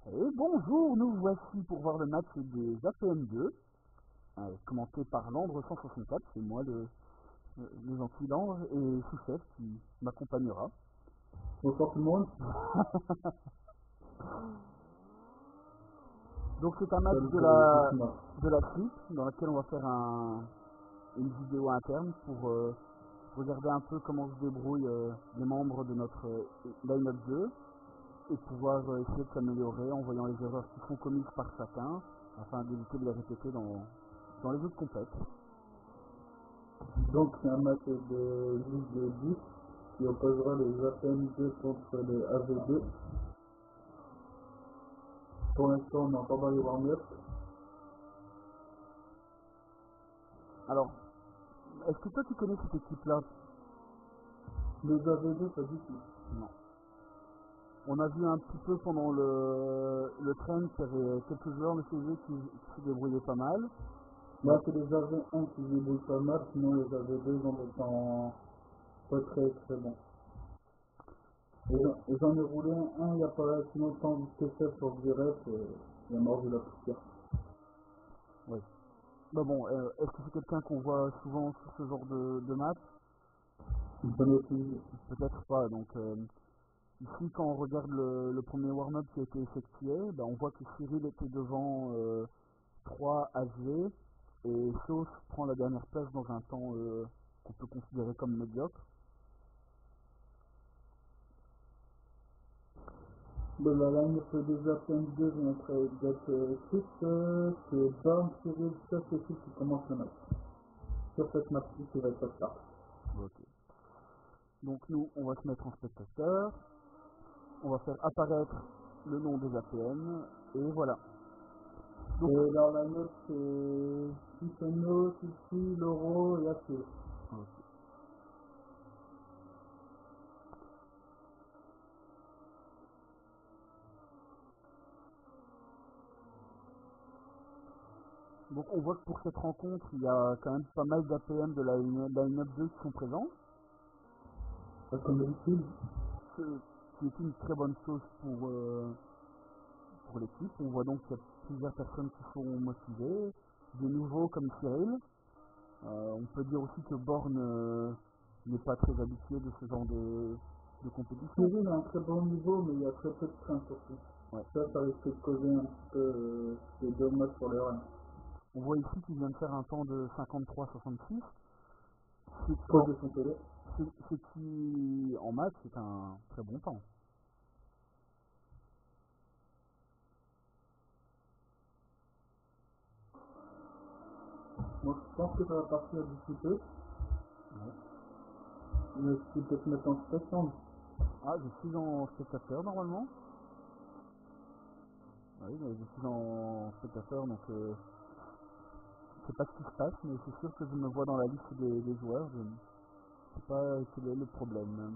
Et bonjour, nous voici pour voir le match des APM2, commenté par Landre 164, c'est moi le gentil Landre, et Souchef qui m'accompagnera. Bonsoir tout le monde. Donc c'est un match Salut, de la suite, dans laquelle on va faire une vidéo interne pour regarder un peu comment se débrouillent les membres de notre line-up 2 et pouvoir essayer de s'améliorer en voyant les erreurs qui sont commises par chacun afin d'éviter de les répéter dans les autres compètes. Donc c'est un match de Ligue de 10 qui opposera les APM2 contre les AV2. Pour l'instant on est encore dans les warm-up. Alors, est-ce que toi tu connais cette équipe-là? Les AV2 pas du tout. Non. On a vu un petit peu pendant le train qu'il y avait quelques joueurs de chez eux qui se débrouillaient pas mal. Là c'est les AV1 qui débrouillent pas mal, sinon les AV2 ils ont des temps pas très bons. Et j'en ai roulé un il n'y a pas si longtemps que ça sur Viref et il a mordu la poussière. Oui. Mais bon, est-ce que c'est quelqu'un qu'on voit souvent sur ce genre de match? Il connaît aussi. Peut-être pas. Donc ici, quand on regarde le premier warm-up qui a été effectué, ben, on voit que Cyril était devant 3 AG et Sauce prend la dernière place dans un temps qu'on peut considérer comme médiocre. De la line-up des APM2 vient d'être écrite, c'est Born, Cyril, Chef et qui commence le match. Sur cette match-ci qui va être pas tard. Ok. Donc nous, on va se mettre en spectateur. On va faire apparaître le nom des APM et voilà. Donc, Et dans la note, c'est Tiffano, Tiffy, Loro et Aké. ok. Donc on voit que pour cette rencontre, il y a quand même pas mal d'APM de la line-up 2 qui sont présents. Ça comme d'habitude. Ce qui est une très bonne chose pour l'équipe. On voit donc qu'il y a plusieurs personnes qui sont motivées. Des nouveaux comme Cyril. On peut dire aussi que Born n'est pas très habitué de ce genre de compétition. Cyril a un très bon niveau, mais il y a très peu de train surtout. Ouais. Ça risque de causer un petit peu des dommages pour les runs. On voit ici qu'il vient de faire un temps de 53-66. Cause de son télé. Ce qui, en match, c'est un très bon temps. Moi je pense que ça va partir d'ici peu. Ouais. Mais tu peux te mettre en spectacle. Ah, je suis en spectateur normalement. Oui, mais je suis en spectateur, donc je sais pas ce qui se passe, mais c'est sûr que je me vois dans la liste des joueurs. Je ne sais pas quel est le problème.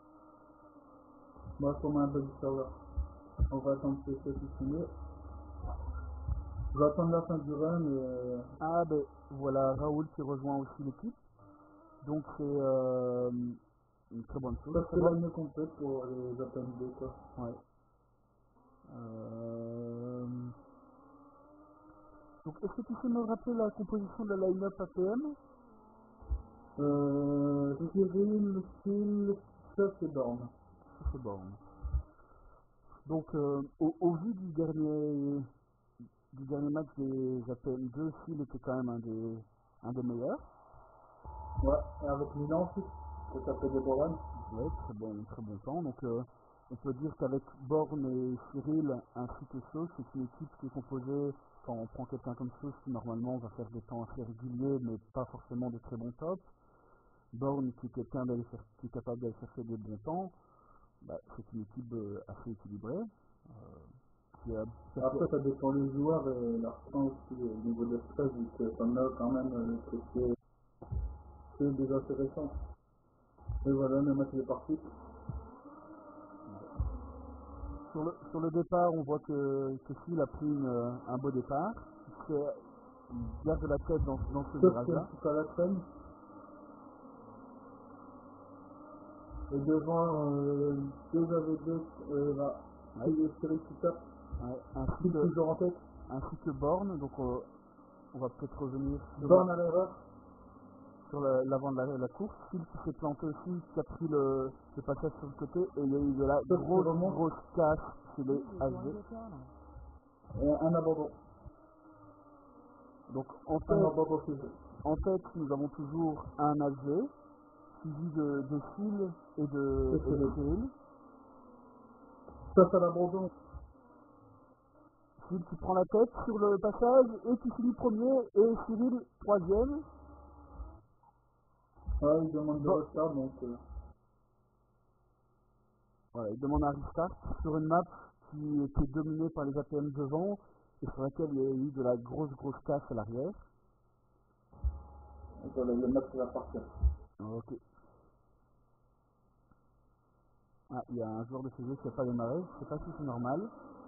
Moi je un peu du serveur. On va attendre que ça finisse. Je vais attendre la fin du run et Ah, ben voilà, Raoul qui rejoint aussi l'équipe. Donc c'est une très bonne chose. ça serait la mieux complète pour les APM2 quoi. Ouais. Donc est-ce que tu peux me rappeler la composition de la line-up APM? Cyril, Phil, Chef et Born. C'est bon. Donc au vu du dernier match des APM2, Phil était quand même un des meilleurs. Ouais, et avec Milan aussi, que ça fait des beaux runs. Ouais, très bon temps. Donc on peut dire qu'avec Born et Cyril ainsi que Sauce, c'est une équipe qui est composée, quand on prend quelqu'un comme Sauce qui normalement va faire des temps assez réguliers mais pas forcément de très bons tops. Born qui est quelqu'un qui est capable d'aller chercher des bons temps, bah, c'est une équipe assez équilibrée. Après, ça dépend des joueurs et leur temps aussi au niveau de stress, vu que t'en as quand même que c'est des intéressants. Et voilà, le match est parti. Sur le départ, on voit que Phil a pris un beau départ. Il garde la tête dans ce Sauf qu'il y a virage-là. un petit peu à la traîne. Et devant, deux avec deux, là, Ouais. Cyril qui tape. Ouais, Phil toujours en tête. ainsi que Born, donc on va peut-être revenir Born à l'erreur. sur l'avant de la course. Phil qui s'est planté aussi, qui a pris le passage sur le côté, et il y a eu de la grosse casse chez les AG. Et un abandon. Donc un abandon chez eux. en fait, nous avons toujours un AG, suivi de Phil et de Cyril. Ça, c'est l'abandon. Phil qui prend la tête sur le passage et qui finit premier, et Cyril troisième. Ouais, il demande de restart, donc... Voilà, il demande un restart sur une map qui était dominée par les APM devant et sur laquelle il y a eu de la grosse casse à l'arrière. Voilà, le match va partir. Ok. Ah, il y a un joueur de CG qui n'a pas démarré, je sais pas si c'est normal.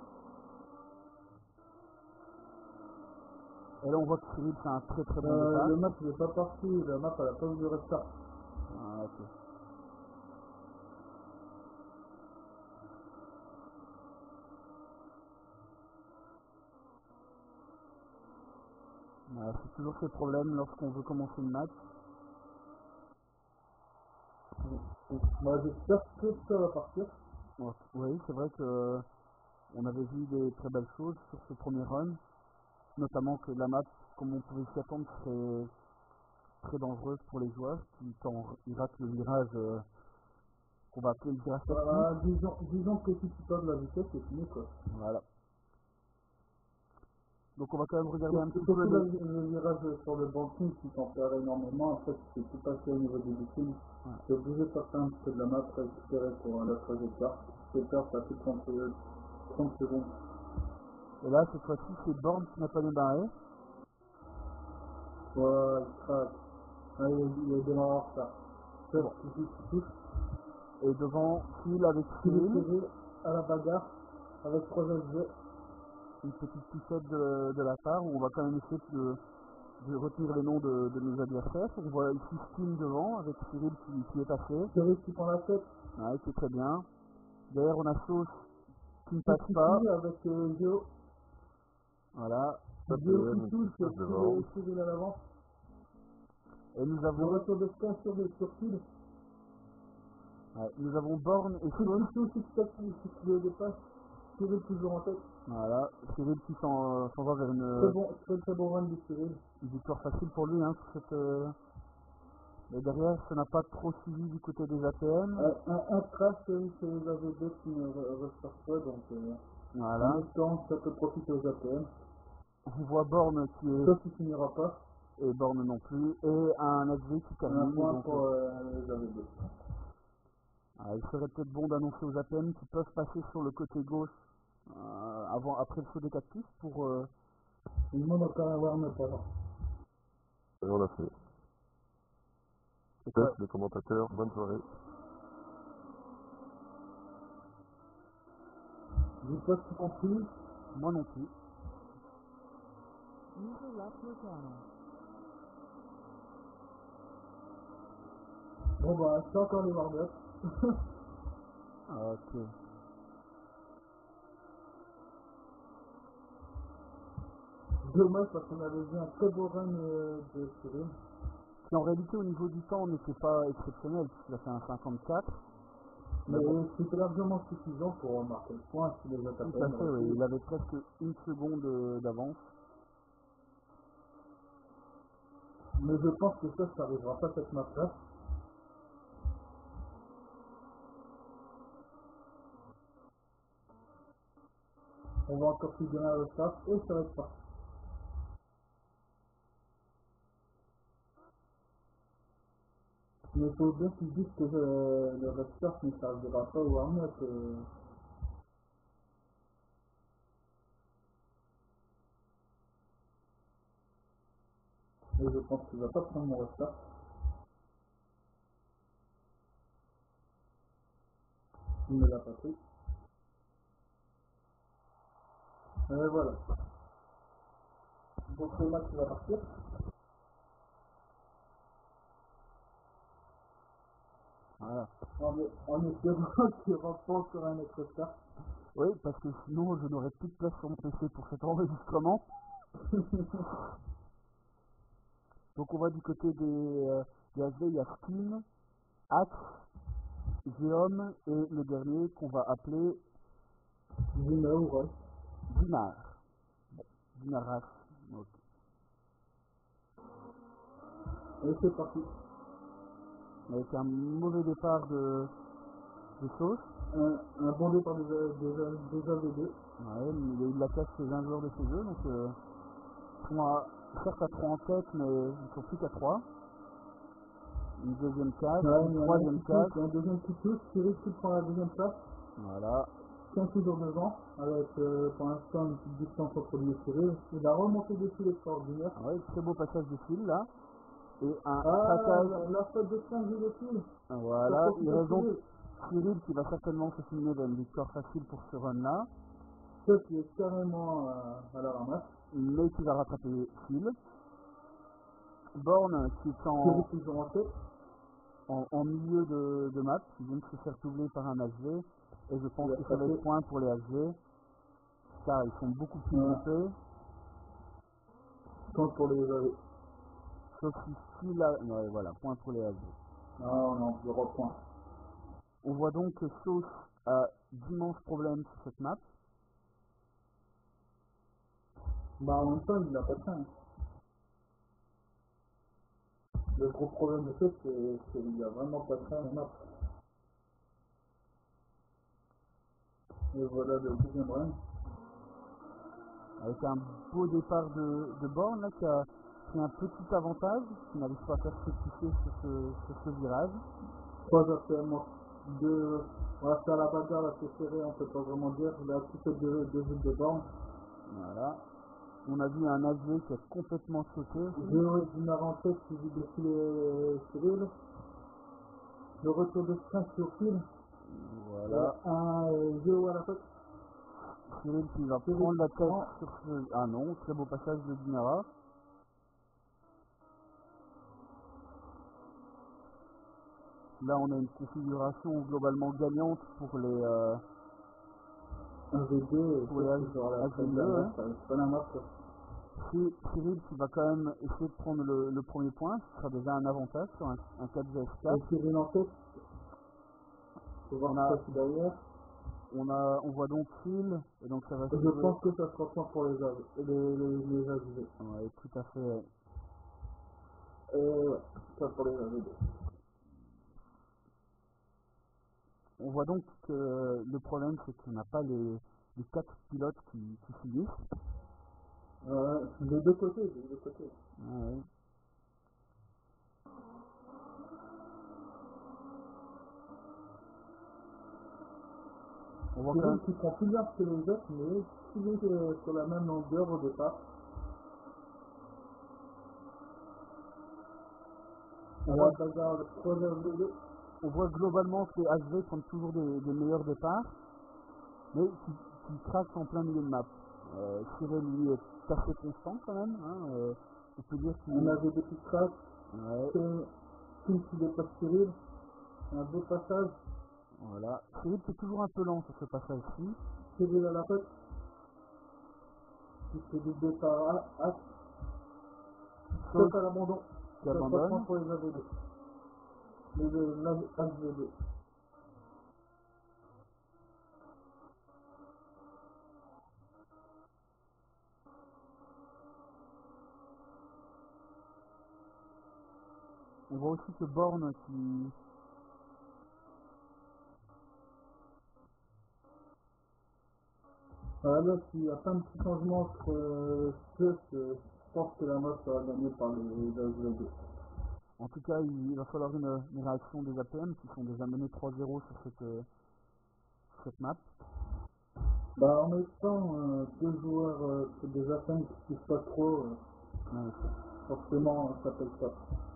Et là on voit que Cyril fait un très bon départ. Le match n'est pas parti, la map elle a pas eu de restart. Ah, ok. C'est toujours ce problème lorsqu'on veut commencer une match. Moi j'espère que ça va partir. Oui, c'est vrai que on avait vu des très belles choses sur ce premier run, notamment que la map, comme on pouvait s'y attendre, serait très dangereuse pour les joueurs qui, quand ils ratent le virage, qu'on va appeler le virage technique. Disons que si tu perds de la vitesse, c'est fini quoi. Voilà. Donc on va quand même regarder un petit peu le virage sur le banking, si t'en perds énormément, après tu peux tout passer au niveau du booking. Tu es obligé de passer un petit peu de la map récupérer pour la trajectoire. Tu peux perdre passer 30 secondes. Et là, cette fois-ci, c'est Born qui n'a pas démarré. Ouais, il craque. Ah, il est démarré en retard. Bon. Et devant, Phil avec Cyril. À la bagarre, avec 3 LG. Une petite poussette de la part, où on va quand même essayer de retenir les noms de nos adversaires. On voit ici Steam devant, avec Cyril qui est passé. Cyril qui prend la tête. Ouais, c'est très bien. Derrière, on a Sauce qui ne passe pas. Avec Gio. Voilà. Gio qui touche, Cyril à l'avant. Et nous avons... Le retour de stage sur Phil. Ouais, nous avons Born et Sauce. Si tu le dépasses, Cyril toujours en tête. Voilà, Cyril qui s'en va vers une... Très bon run de Cyril. Une victoire facile pour lui, hein, sur cette... Mais derrière, ça n'a pas trop suivi du côté des APM. Un crash chez les AV2 qui ne ressort pas, donc voilà. en espérant que ça peut profiter aux APM. On voit Born qui est... Sauf qu'il finira pas. Et Born non plus. Et un AG qui termine. Un point donc, pour les AV2. Il serait peut-être bon d'annoncer aux APM qui peuvent passer sur le côté gauche après le saut des cactus pour... Tout le monde a encore à voir, mais pas là. Et on l'a fait. Test le commentateur, bonne soirée. J'ai pas tout compris. Moi non plus. Bon bah, c'est encore les warm-up. Ok. Dommage parce qu'on avait vu un très beau run de Cyril. Qui en réalité au niveau du temps n'était pas exceptionnel puisqu'il a fait un 54. Mais c'était largement suffisant pour marquer le point si les attaquants. Tout à fait, oui. Il avait presque une seconde d'avance. Mais je pense que ça n'arrivera pas cette map-là. On va encore plus donner le start et ça va être parti. Mais il faut bien qu'ils disent que le restart ne servira pas au warm-up. Et je pense qu'il va pas prendre mon restart. Il ne l'a pas pris. Et voilà. Donc le match va partir. Voilà. En espérant qu'il n'y aura pas encore un autre start. Oui, parce que sinon je n'aurais plus de place sur mon PC pour cet enregistrement. Donc on va du côté des SV, il y a Skin, Axe, Geom et le dernier qu'on va appeler Ouais. Dinar. Dinaras. Ok. Et c'est parti. Avec un mauvais départ de sauce. Un bon départ des AV2. Ouais, mais il y a eu de la casse chez un joueur de chez eux, donc ils sont certes à 3 en tête, mais ils sont plus qu'à 3. Une deuxième case, une troisième case. Un deuxième qui touche, Cyril qui prend la deuxième place. Voilà. 15 toujours devant, avec pour l'instant une petite distance entre lui et Cyril. Il a remonté des fils extraordinaires. Ouais, très beau passage de fil là. Et un passage. La faute de 15 de fil. Voilà, il reste donc Cyril qui va certainement se filmer dans une victoire facile pour ce run là. Ce qui est carrément à la ramasse. Mais qui va rattraper Phil. Born qui est en milieu de map, qui vient de se faire doubler par un HV. Et je pense que ça va être point pour les HV. Car ils sont beaucoup plus groupés. Point pour les HV. Sauf si Phil a... Ouais, voilà, point pour les HV. Non, je reprends. On voit donc que Sauce a d'immenses problèmes sur cette map. Bah en même temps, il n'a pas de fin. Le gros problème de Sauce, c'est qu'il n'y a vraiment pas de fin à la map. Et voilà le deuxième run. Avec un beau départ de Born là, qui a pris un petit avantage, qui n'arrive pas à faire fructifier sur ce virage. 3 actuellement. On va faire la bagarre, là c'est serré, on peut pas vraiment dire. Là, tout fait deux villes de Born. Voilà. On a vu un AV qui a complètement sauté. Géo d'une avancée qui vit dessus Cyril. Le retour de Sprint sur fil. Voilà. Un Géo à la faute. Cyril qui va prendre la tête sur ce... Ah non, très beau passage de Dinara. Là on a une configuration globalement gagnante pour les... Un V2 pour les HV2. C'est pas la map. C'est Cyril qui va quand même essayer de prendre le premier point, ce sera déjà un avantage sur un 4 vs 4. Et Cyril en tête. Derrière. On voit donc Phil, et donc ça va se Je pense que ça sera point pour les AV2. Ouais, tout à fait. Ça pour les AV2. On voit donc que le problème c'est qu'on n'a pas les 4 pilotes qui finissent. Des deux côtés. Ah, ouais. On voit quand même qui prend plus large que les autres, mais il est sur la même longueur au départ. On voit globalement que les HV prennent toujours des meilleurs départs, mais qui craquent en plein milieu de map. Cyril lui est assez constant quand même. Hein, on peut dire qu'il... On avait des petits cracks. Phil qui dépasse Cyril. Un beau passage. Voilà. Cyril c'est toujours un peu lent sur ce passage-ci. Cyril à la tête. Qui fait du départ à sauf à l'abandon. Qui abandonne. Pour les AV2. Les AV2. On voit aussi que Born qui... Là, s'il y a plein de petits changements entre ceux, je pense que la map sera gagnée par les AV2. En tout cas, il va falloir une réaction des APM qui sont déjà menés 3-0 sur cette map. Bah en même temps, deux joueurs des APM qui ne touchent pas trop, forcément ça paye pas.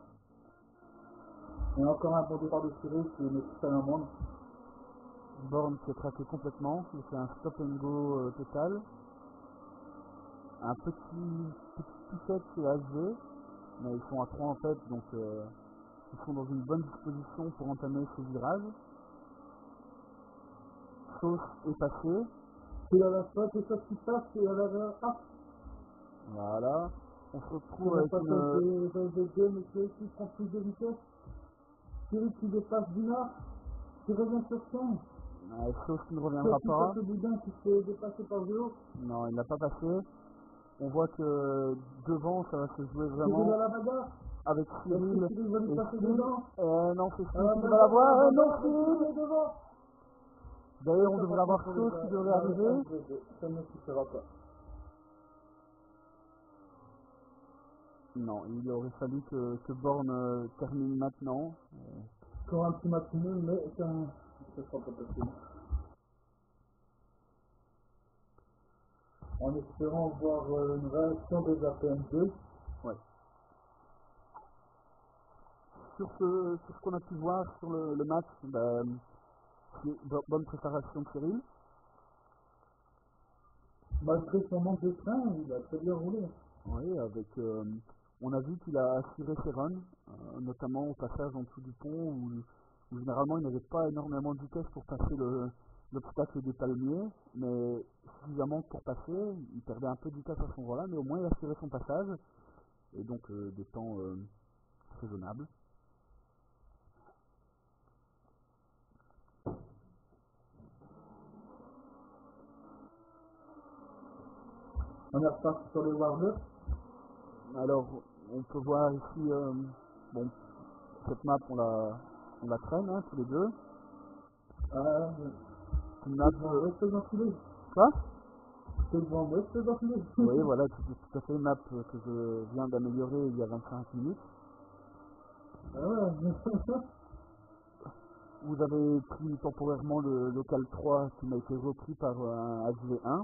Et encore un bon départ de Cyril qui met tout à l'amende. Born qui est traqué complètement, il fait un stop and go total. Un petit piquet chez HV, mais ils sont à 3 en tête, donc ils sont dans une bonne disposition pour entamer ce virage. Sauce est passé, Il a la faute et ça qui passe, et à la ah, Voilà. On se on retrouve n'a avec pas une... de deux, mais qui prend plus de vitesse. Cyril qui dépasse Dinard, qui revient sur scène. Chose qui ne reviendra Sauf qui pas. passe le boudin qui se fait dépasser par Géo. Non, il n'a pas passé. On voit que devant, ça va se jouer Cyril vraiment à la bagarre. avec Est-ce Cyril que Cyril va lui et passer Steve. dedans? Non, c'est À Steve la qui va bagarre, l'avoir. à la Non, bagarre, Steve. Cyril est devant. D'ailleurs, on Ça devrait va avoir pour Chose les qui gars. devrait Non, arriver. ça ne suffira pas. Non, il aurait fallu que Born termine maintenant. Encore un petit match nul, mais ça sera pas possible. En espérant voir une réaction des APM2. Ouais. Sur ce qu'on a pu voir sur le match, bonne préparation de Cyril. Malgré son manque de train, il a très bien roulé. Oui, avec, on a vu qu'il a assuré ses runs, notamment au passage en dessous du pont où généralement il n'avait pas énormément de vitesse pour passer l'obstacle des palmiers, mais suffisamment pour passer. Il perdait un peu de vitesse à ce moment-là, mais au moins il a assuré son passage et donc des temps raisonnables. On est reparti sur les Warriors. Alors, on peut voir ici, bon, cette map on la traîne hein, tous les deux. Une map. Quoi? C'est devant West d'enfiler. Oui, voilà, tout à fait une map que je viens d'améliorer il y a 25 minutes. Ah ouais. Vous avez pris temporairement le local 3 qui m'a été repris par un HV1.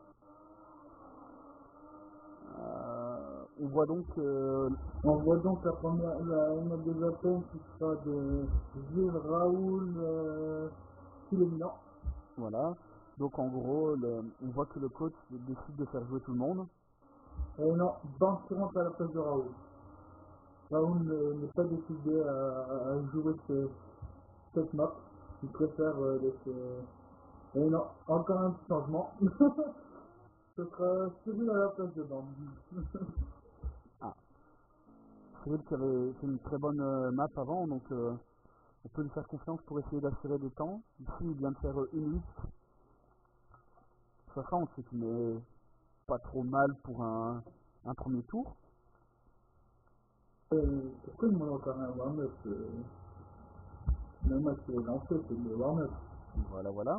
On voit donc On voit donc la première, une des appels qui sera de Gilles, Raoul, Philomena. voilà. Donc en gros, on voit que le coach décide de faire jouer tout le monde. Et non, Banque qui rentre à la place de Raoul. Raoul n'est pas décidé à jouer cette map. Il préfère laisser... Et non, encore un petit changement. Ce sera Cyril à la place de Bande. Cyril qui avait fait une très bonne map avant, donc on peut lui faire confiance pour essayer d'assurer des temps. Ici, il vient de faire une 8. 60, ce qui n'est pas trop mal pour un premier tour. Pourquoi il m'en a encore un warm-up le match est lancé, c'est le warm-up. Voilà, voilà.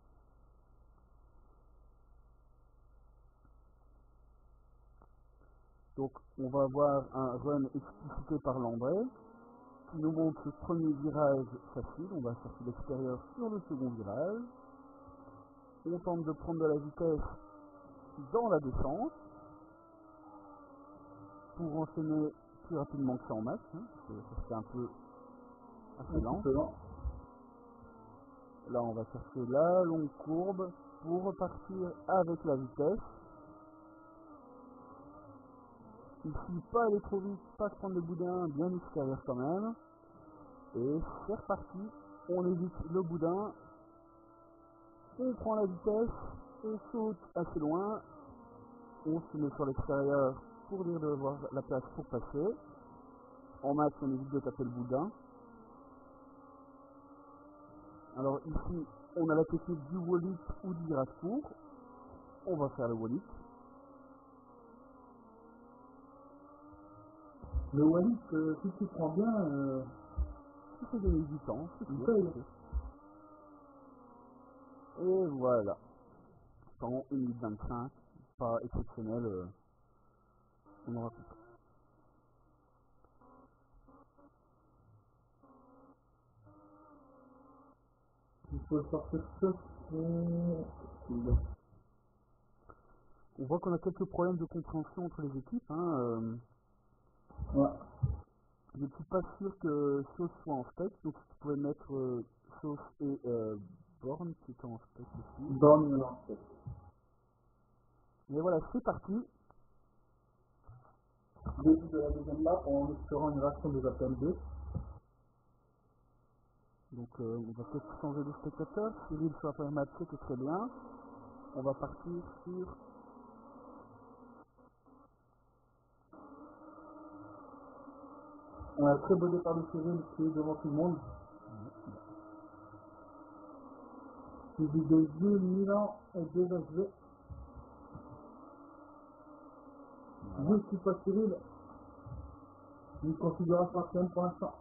Donc on va avoir un run explicité par Landré qui nous montre le premier virage facile. On va sortir l'extérieur sur le second virage. On tente de prendre de la vitesse dans la descente pour enchaîner plus rapidement que ça en max. C'est un peu assez lent. Là on va chercher la longue courbe pour repartir avec la vitesse. Ici, pas aller trop vite, pas se prendre le boudin, bien extérieur quand même. Et c'est reparti, on évite le boudin, on prend la vitesse, on saute assez loin, on se met sur l'extérieur pour dire de voir la place pour passer. En max, on évite de taper le boudin. Alors ici, on a la technique du wallet ou du virage court. On va faire le wallet. Le wallet, si tu prends bien, Il fait gagner du temps, c'est il sûr. paye. Et voilà. Temps 1 minute 25, pas exceptionnel. On aura compris. Il faut sortir ça. On voit qu'on a quelques problèmes de compréhension entre les équipes. Ouais. Je ne suis pas sûr que Sauce soit en spec, donc tu pouvais mettre Sauce et Born qui est en spec aussi. Born est en spec. Mais voilà, c'est parti. Début de la deuxième map en espérant une réaction des APM2. Donc on va peut-être changer de spectateur. Cyril sur la première map, c'était très bien. On va partir sur... Un très beau départ de Cyril qui est devant tout le monde. Suivi de Jules, Milan et 2 HV. Jules qui passe Cyril. Une configuration ancienne pour l'instant.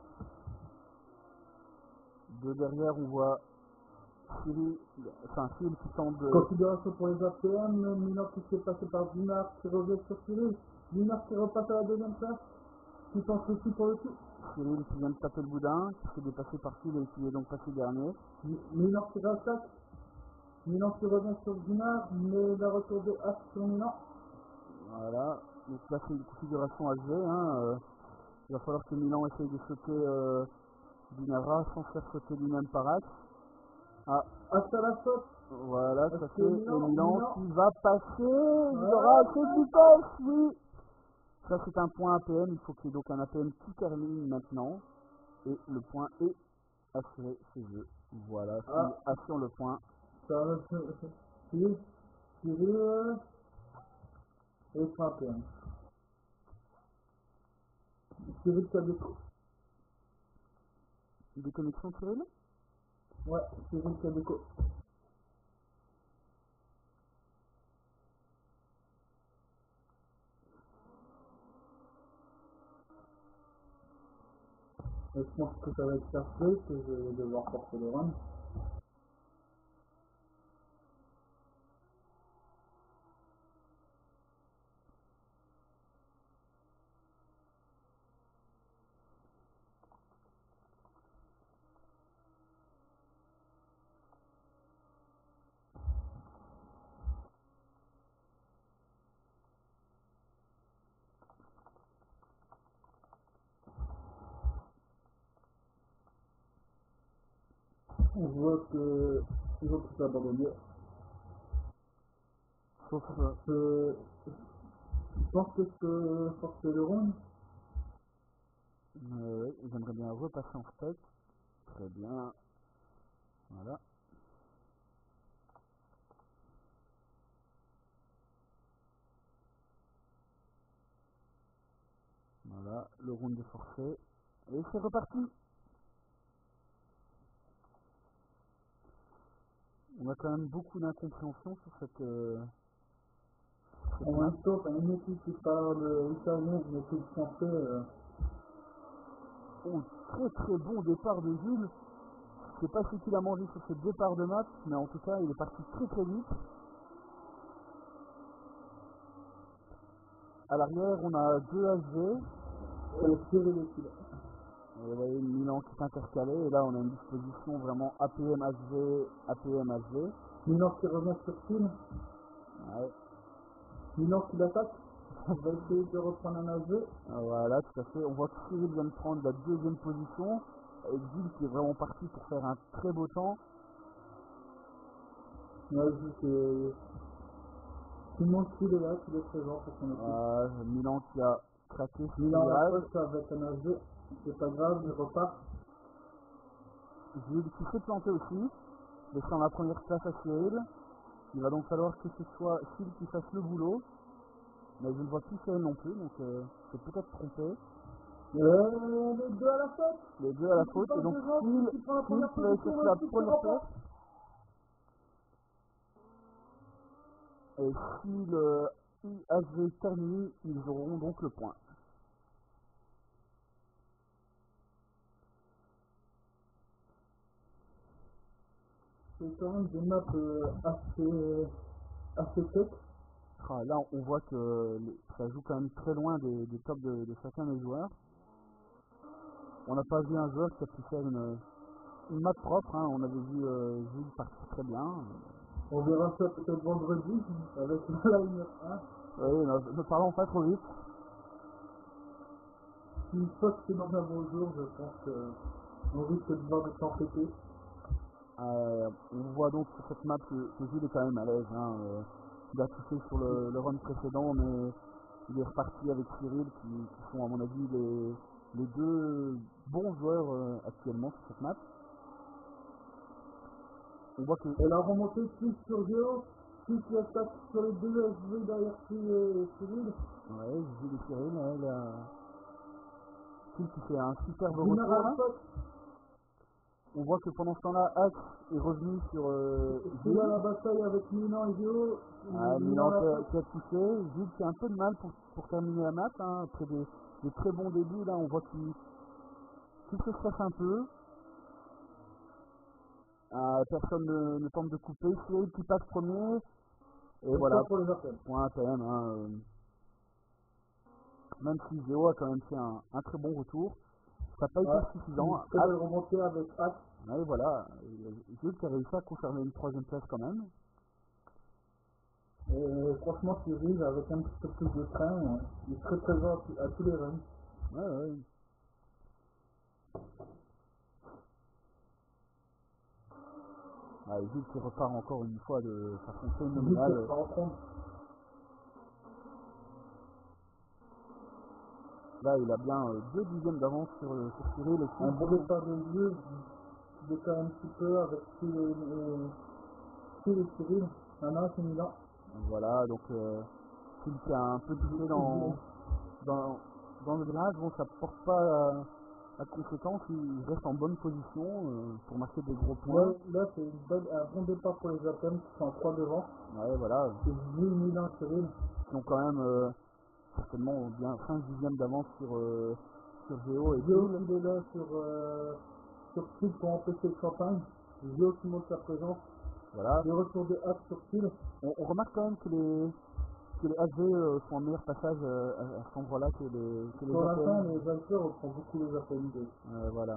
De derrière, on voit Cyril qui tente de... Configuration pour les APM. Milan qui s'est passé par Dinard qui revient sur Cyril. Dinard qui repasse à la deuxième place. Qui tente aussi pour le coup. Cyril qui vient de taper le boudin, qui s'est dépassé par Cyril et qui est donc passé dernier. Milan qui rattaque. Milan qui revient sur Dinard, mais la retour de H sur Milan. Voilà, donc là c'est une configuration HV. Il va falloir que Milan essaye de sauter Dinara sans se faire sauter lui-même par axe. Ah, à la faute. Voilà, ça fait Milan, Milan qui va passer. Il aura assez de vitesse, oui. Ça c'est un point APM, il faut qu'il y ait donc un APM qui termine maintenant. Et le point est assuré chez eux. Voilà, Cyril assure le point. Ça va Cyril et APM. Cyril Cadeco. Des connexions Cyril? Ouais, Cyril Cadeco. Et je pense que ça va être cherché, que je vais devoir porter le run. On voit que ils ont tout abandonné. Sauf je pense que je peux forcer le run. oui, j'aimerais bien repasser en spec. Très bien. Voilà. Voilà, le round est forcé. Et c'est reparti. On a quand même beaucoup d'incompréhension sur cette En même temps, t'as une équipe qui parle italien, une équipe française. Oh, très très bon départ de Jules. Je sais pas ce qu'il a mangé sur ce départ de match, mais en tout cas il est parti très très vite. À l'arrière on a 2 HV. Et Cyril est là. Et vous voyez Milan qui s'intercalait et là on a une disposition vraiment APM HV, APM HV. Milan qui revient sur Cyril. Ouais. Milan qui l'attaque. On va essayer de reprendre un AG. Voilà, tout à fait. On voit que Cyril vient de prendre la deuxième position. Avec Jules qui est vraiment parti pour faire un très beau temps. Ouais, c'est... Tout le monde qui est là, qui est présent pour son équipe. Milan qui a craqué ce Milan à la virage. poste avec un AG. C'est pas grave, il repart. Jules qui s'est planté aussi, laissant la première place à Cyril. Il va donc falloir que ce soit Cyril qui fasse le boulot. Mais je ne vois plus Cyril non plus, donc c'est peut-être trompé. Les deux à la faute. Les deux à la faute, et donc Cyril qui va essayer la première place. Et si le IHV termine, ils auront donc le point. C'est quand même des maps assez tech. Là, on voit que ça joue quand même très loin des tops de chacun des joueurs. On n'a pas vu un joueur qui a pu faire une map propre. On avait vu Jules partir très bien. On verra ça peut-être vendredi avec la line 1. Oui, ne parlons pas trop vite. Une fois que c'est dans un bon jour, je pense qu'on risque de voir des temps péter. On voit donc sur cette map que Jules est quand même à l'aise. Il a touché sur le run précédent, mais il est reparti avec Cyril qui sont à mon avis les deux bons joueurs actuellement sur cette map. On voit que... Et la remontée plus sur Géo, Qui attaque sur les deux SV derrière Cyril. Ouais, Gilles et Cyril, Gilles qui fait un superbe Dina retour là. Alpha, On voit que pendant ce temps-là, Axe est revenu sur il a Gilles. la bataille avec Milan et Géo. Milan qui a touché. Gilles qui a un peu de mal pour terminer la match. Hein, après des très bons débuts, là, on voit qu'il se stresse un peu. Personne ne tente de couper. Cyril qui passe premier. Et voilà, Pour les appels. point ATM. Hein, même si Géo a quand même fait un très bon retour. Ça n'a pas été suffisant. Une très belle remontée avec Axe. Ouais, voilà. Gilles qui a réussi à conserver une 3ème place quand même. Et franchement, Cyril, avec un petit peu plus de train, il est très présent à tous les runs. Ouais. Gilles qui repart encore une fois de façon phénoménale. Là, il a bien 2 dixièmes d'avance sur Cyril. Un bon départ de jeu, il décale un petit peu avec Cyril et Cyril. Maintenant, c'est Milan. Voilà, donc Cyril qui a un peu touché dans le virage. Bon, ça porte pas à conséquence, il reste en bonne position pour marquer des gros points. Là, c'est un bon départ pour les Athènes qui sont en 3 devant. Ouais, voilà. C'est Gilles, Milan et Cyril. Qui ont quand même certainement bien 5 dixièmes d'avance sur Géo et Géo Gilles. qui est là sur Cyril pour empêcher le champagne. Géo qui montre sa présence. Voilà. Le retour de Axe sur Cyril. On remarque quand même que les AV sont en meilleur passage à cet endroit-là que les Pour APM. l'instant, les Valkyries reprend beaucoup les APM. Voilà.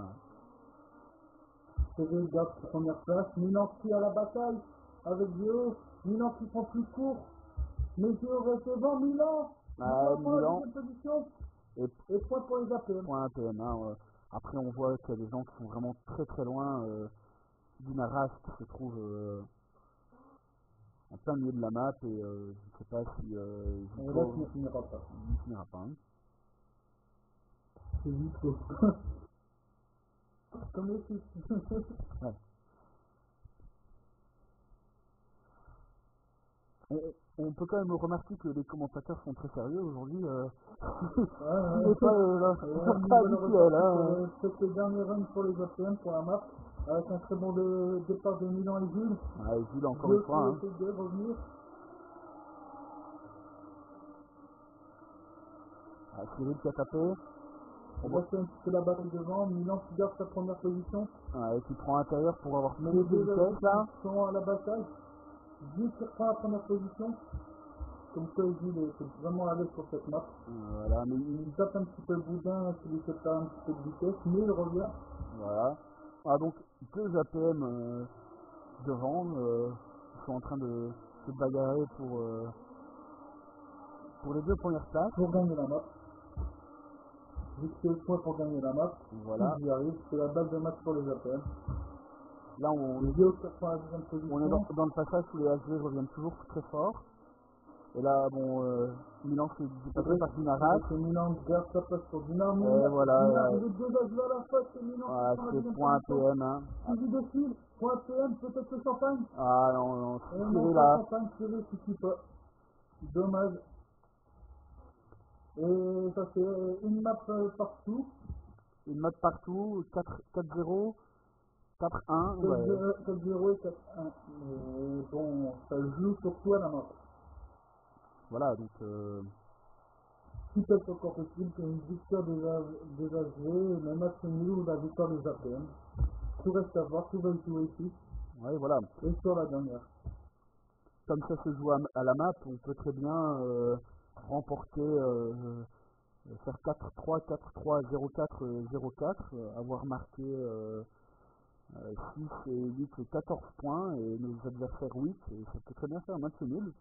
Cyril garde sa première place. Milan qui à la bataille avec Géo. Milan qui prend plus court. Mais Géo reste devant. Milan prend la deuxième position. Et point pour les APM. Point APM. Hein, après, on voit qu'il y a des gens qui sont vraiment très très loin. Dinaras qui se trouve en plein milieu de la map et je ne sais pas si là, tu ne finiras pas. Il ne finira pas. Hein. C'est juste comme les filles. Ouais. On peut quand même remarquer que les commentateurs sont très sérieux aujourd'hui. C'est pas habituel. Hein. C'est le dernier run pour les APM pour la map. Avec un très bon départ de Milan et Jules. Jules encore une fois. De revenir. Cyril qui a tapé. On voit qu'il y a un petit peu la bataille devant. Milan qui garde sa première position. Et qui prend l'intérieur pour avoir plus de vitesse là. Sont à la bataille. Jules qui reprend la première position. Comme ça, Jules est vraiment à l'aise sur cette map. Voilà, mais il tape un petit peu le boudin, qui lui fait perdre un petit peu de vitesse, mais il revient. Voilà. Donc 2 APM devant, ils sont en train de se bagarrer pour les 2 premières places. Pour gagner la map. Jusqu'à le point pour gagner la map. Voilà. Il y arrive, c'est la balle de match pour les APM. Là, on est dans le passage où les HG reviennent toujours très fort. Et là, Milan s'est dépassé par Dinaras. C'est Milan qui garde sa place pour Dinaras. Voilà. Il est déjà à la fois, c'est Milan. C'est point APM. Hein. Suivi de fil, point APM, peut-être le champagne. Non, Cyril là. Champagne, Cyril, suffit pas. Dommage. Et ça fait une map partout. Une map partout, 4-0. 4-1. 4-0 et 4-1. Mais bon, ça joue surtout à la map. Voilà, donc tout est encore possible qu'une victoire des AG, le match nul ou la victoire des APM. Tout reste à voir, tout va jouer ici. Oui, voilà. Et sur la dernière. Comme ça se joue à la map, on peut très bien remporter, faire 4-3, 4-3, 0-4, 0-4, avoir marqué 6 et 8 et 14 points et nos adversaires 8, et ça peut très bien faire un match nul.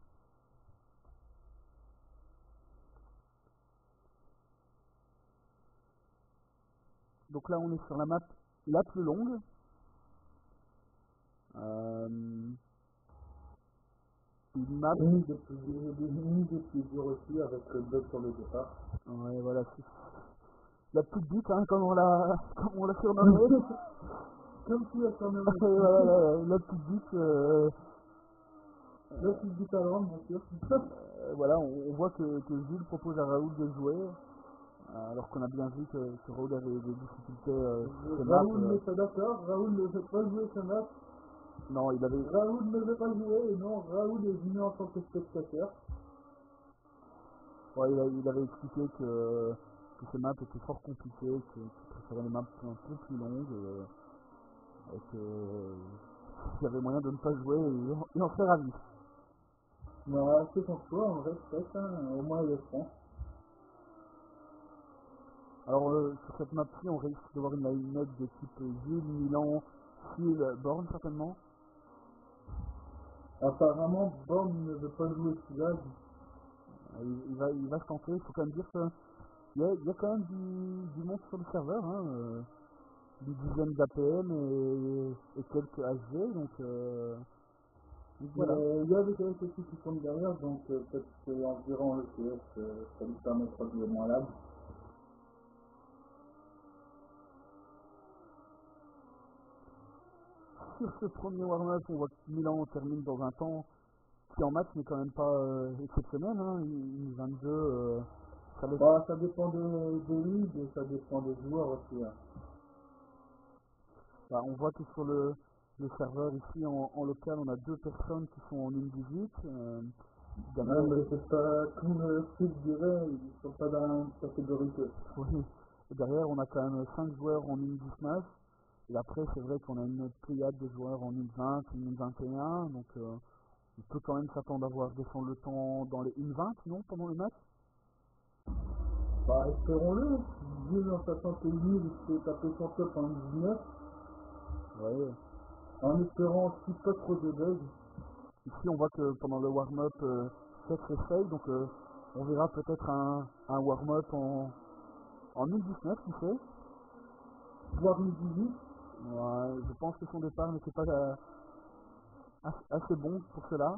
Donc là on est sur la map la plus longue. Une map. Une des plus dures aussi avec le bug sur le départ. Ouais, voilà. La petite bite, hein, comme on l'a surnommé. Comme tu l'as surnommé. Voilà, la petite bite. Le fils du talent, bien sûr. Voilà, on voit que Gilles propose à Raoul de jouer, alors qu'on a bien vu que Raoul avait des difficultés sur ses maps. Raoul n'est pas d'accord, Raoul ne veut pas jouer ce match. Non, il avait... Raoul ne veut pas jouer, et non, Raoul est venu en tant que spectateur. Ouais, il avait expliqué que ces maps étaient fort compliquées, qu'il préférait les maps un peu plus longues, et qu'il y avait moyen de ne pas jouer, et il en serait ravi. Bah, c'est son choix, on respecte, hein, au moins il est franc. Alors, sur cette map-ci, on risque de voir une line-up de type Gilles, Milan, Phil, Born certainement. Apparemment, Born ne veut pas jouer celui-là. Il va se tenter, il faut quand même dire qu'il y a quand même du monde sur le serveur, hein, une dizaine d'APM et quelques HG, donc voilà. Il y a des quelques aussi qui sont derrière, donc peut-être qu'en virant le CS, ça lui permettra de jouer moins lab. Sur ce premier warm-up, on voit que Milan termine dans un temps qui en match n'est quand même pas exceptionnel, hein, une 22, Bah, ça dépend des ligues et ça dépend des joueurs aussi. Hein. Bah, on voit que sur le serveur ici en local, on a 2 personnes qui sont en 1.18. Ouais, mais c'est pas comme Phil dirait, ils sont pas dans la même catégorie que. Oui. Et derrière, on a quand même 5 joueurs en 1.19. Et après, c'est vrai qu'on a une pléiade de joueurs en 1.20, 1.21. Donc, on peut quand même s'attendre à voir descendre le temps dans les 1.20, non, pendant le match. Bah, espérons-le. Gilles, en sachant que lui, il s'est tapé son top en 19, Ouais. en espérant aussi pas trop de bugs. Ici, on voit que pendant le warm-up, Seth essaye. Donc, on verra peut-être un warm-up en 1.19, qui sait. Voire une 18. Ouais, je pense que son départ n'était pas assez bon pour cela.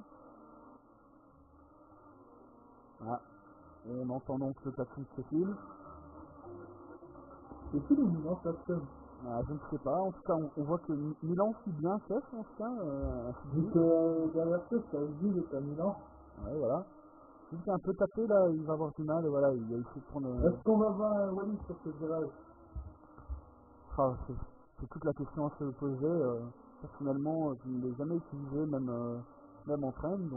Ah, on entend donc le klaxon de Cécile. C'est qui le Milan personne? Ah, je ne sais pas, en tout cas on voit que Milan suit bien Chef en tout cas. Vu que derrière ça, ça Gilles est à Milan. Ouais, voilà. Il est un peu tapé là, il va avoir du mal, voilà, il a essayé de prendre... Est-ce qu'on va voir un Wallis sur ce virage? Ah, c'est toute la question à se poser. Personnellement, je ne l'ai jamais utilisé, même en train, donc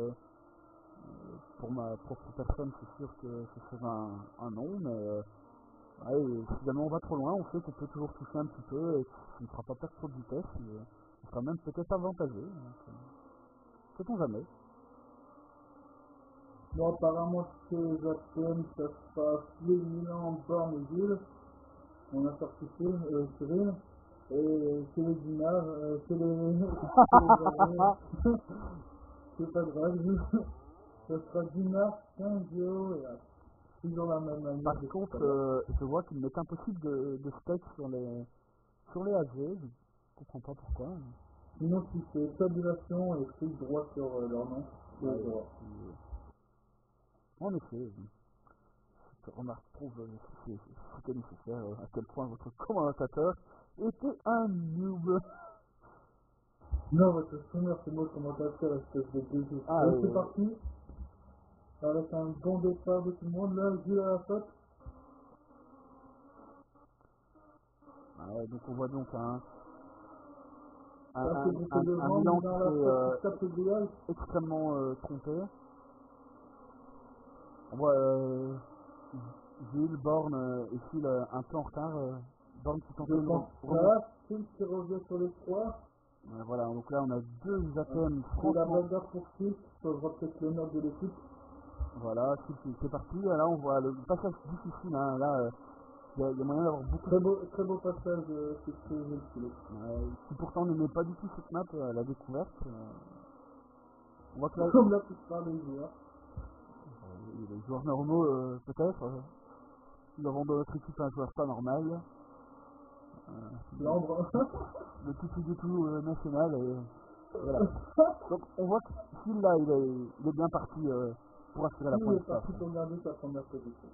pour ma propre personne, c'est sûr que ce serait un non, mais ouais, si jamais on va trop loin, on sait qu'on peut toujours toucher un petit peu et ça ne fera pas perdre trop de vitesse, et on sera même peut-être avantagé, donc sait-on jamais. Bon, apparemment, ces APM, ça se passe les Milan, Born et Gilles. On a sorti Cyril. Et c'est les dinars, c'est les. C'est pas grave, ça sera dinar, 15 euros et toujours la même manière. Par contre, je vois qu'il m'est impossible de spec sur les AG, je ne comprends pas pourquoi. Sinon, si c'est tabulation et clic droit sur leur nom, c'est Ouais, droit. en effet, cette remarque prouve, si c'était nécessaire, à quel point votre commentateur était un noob. Non, votre streamer, c'est moi le commentateur, espèce de dégueu. Ah, Allez, c'est parti. Avec un bon départ de tout le monde, là, Gilles à la faute. Ouais, donc on voit donc un Milan Milan qui s'est extrêmement trompé. On voit Gilles, Born et Phil un peu en retard. Born qui tente de remonter. Phil qui revient sur les 3. Voilà, donc là on a 2 ATM franchement. La bagarre pour Phil, qui sauvera peut-être l'honneur de l'équipe. Voilà, c'est parti. Là on voit le passage difficile. Hein. Là, il y a moyen d'avoir beaucoup. Très beau passage de Phil. Qui pourtant n'aimait pas du tout cette map à la découverte. On voit que là, comme la plupart des joueurs. Les joueurs normaux peut-être. Nous avons dans notre équipe un joueur pas normal. L'ombre. Le petit du tout national. Voilà. Donc on voit que Phil là il est bien parti pour assurer la première place. Il est parti pour garder sa première position.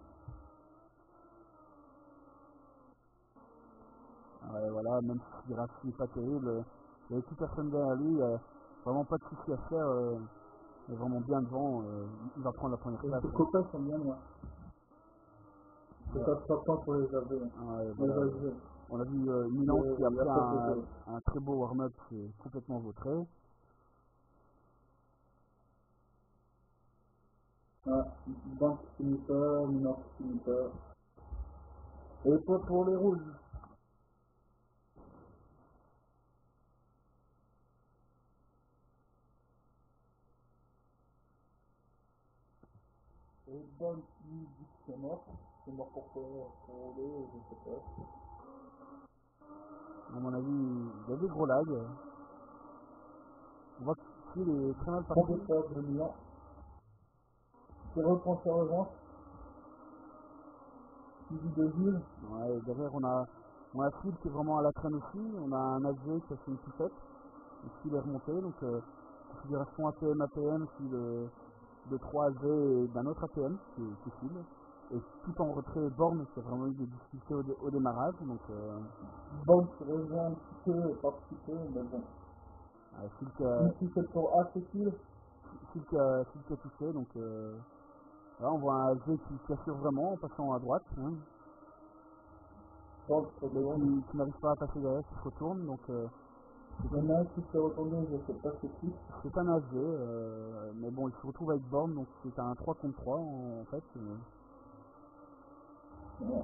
Ouais, voilà, même si Rafi n'est pas terrible, il n'y avait plus personne derrière lui, vraiment pas de soucis à faire. est vraiment bien devant, il va prendre la première Et place. ses copains sont bien loin. C'est Ouais. pas frappant pour les AV. Ouais, Les voilà. AV. On a vu Milan qui a Il y a fait pas photo. un très beau warm-up, c'est complètement vautré. Ah, banque qui finit pas, Milan qui finit pas. Et pas pour les rouges. Et banque qui dit que c'est mort. C'est mort pour rouler, je sais pas. À mon avis, il y a des gros lags. On voit qu'il est très mal Bon parti. départ de Milan. Qui reprend sa revanche. Suivi de Gilles. Ouais, et derrière, on a Phil qui est vraiment à la traîne aussi. On a un AG qui a fait une poussette. Et Phil est remonté. Donc, considération APM, puis de 3 AG et d'un autre APM qui est Phil. Et tout en retrait Born qui a vraiment eu des difficultés au démarrage. Donc, Banque qui rejoint un petit peu, pas petit peu, mais bon. Phil qui a, Une poussette pour A, c'est Phil. Phil qui a touché. Donc, là, on voit un AG qui assure vraiment en passant à droite. Hein, Banque qui mais retourne. qui n'arrive pas à passer derrière, qui se retourne. Donc, Il y en a un qui s'est retourné, je sais pas c'est qui. c'est un AG, mais bon, il se retrouve avec Born, donc c'est un 3 contre 3 en fait. Ouais.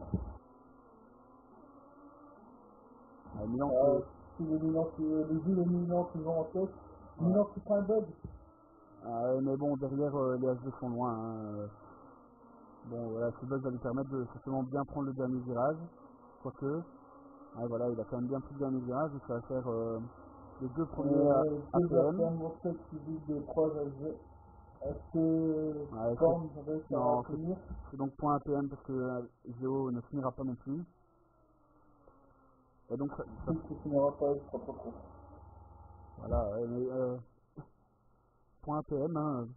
Milan Si les Milan qui, les Gilles et Milan qui vont en tête. Milan qui prend un bug. mais bon, derrière, les AG sont loin. Hein. Bon, voilà, ce bug va lui permettre de certainement bien prendre le dernier virage, quoique. Voilà, il a quand même bien pris le dernier virage, et ça va faire les deux premiers Deux APM. APM en tête suivi de 3 AG. Est-ce que Ouais, Born réussit non, à finir? c'est donc point APM parce que Géo ne finira pas non plus. Et donc, Qui finira pas, il sera pas trop. voilà, mais point APM, hein,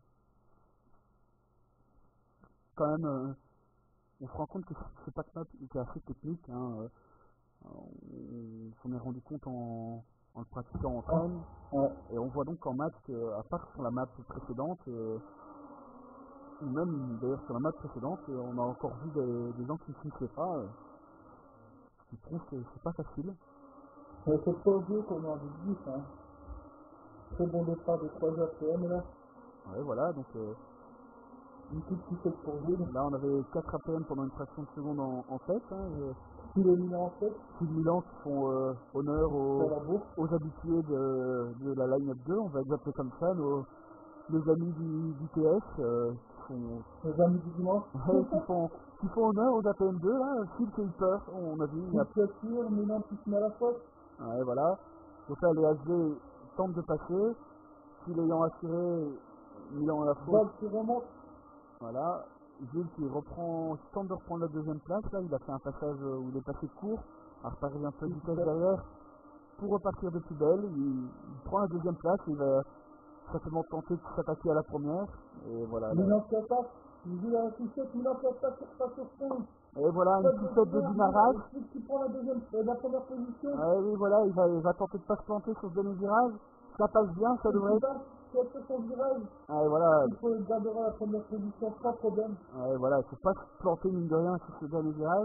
quand même, on se rend compte que ce pack-map est assez technique. Hein, on s'en est rendu compte en le pratiquant en train. Ouais. Et on voit donc en match qu'à part sur la map précédente, ou même d'ailleurs sur la map précédente, on a encore vu des gens qui ne finissaient pas, qui trouvent que c'est pas facile. Mais c'est pas vieux qu'on a envie de dire, hein. Très bon départ de 3 APM là. Ouais, voilà, donc Une petite poussette pour Gilles. là on avait 4 APM pendant une fraction de seconde en tête. Hein, Qui les Milan en tête. Phil Milan qui font honneur Sur la bourse. aux habitués de la line-up 2, on va les appeler comme ça, nos amis du TS, qui font Les amis du dimanche. ouais, qui font honneur aux APM2, là, Phil qui a eu peur, on a vu, il y a Qui assure, Milan qui se met à la faute. ouais, voilà. Donc là, les HG tentent de passer. S'il ayant assuré, Milan à la faute. Bob qui remonte. Voilà. Gilles qui tente de reprendre la deuxième place. Là, il a fait un passage où il est passé court. Alors, ça revient un peu de vitesse derrière pour repartir de plus belle. Il prend la deuxième place. Il va certainement tenter de s'attaquer à la première. Et voilà. Milan qui attaque. Gilles a la poussette. Milan qui attaque sur son fond. Et voilà, une poussette de démarrage. Qui prend la première position. Oui, voilà, il va tenter de pas se planter sur ce dernier virage. Ça passe bien, ça devrait être. Qui a fait son virage. Voilà. Il gardera la première position sans problème. Voilà, il faut pas se planter mine de rien sur ce dernier virage.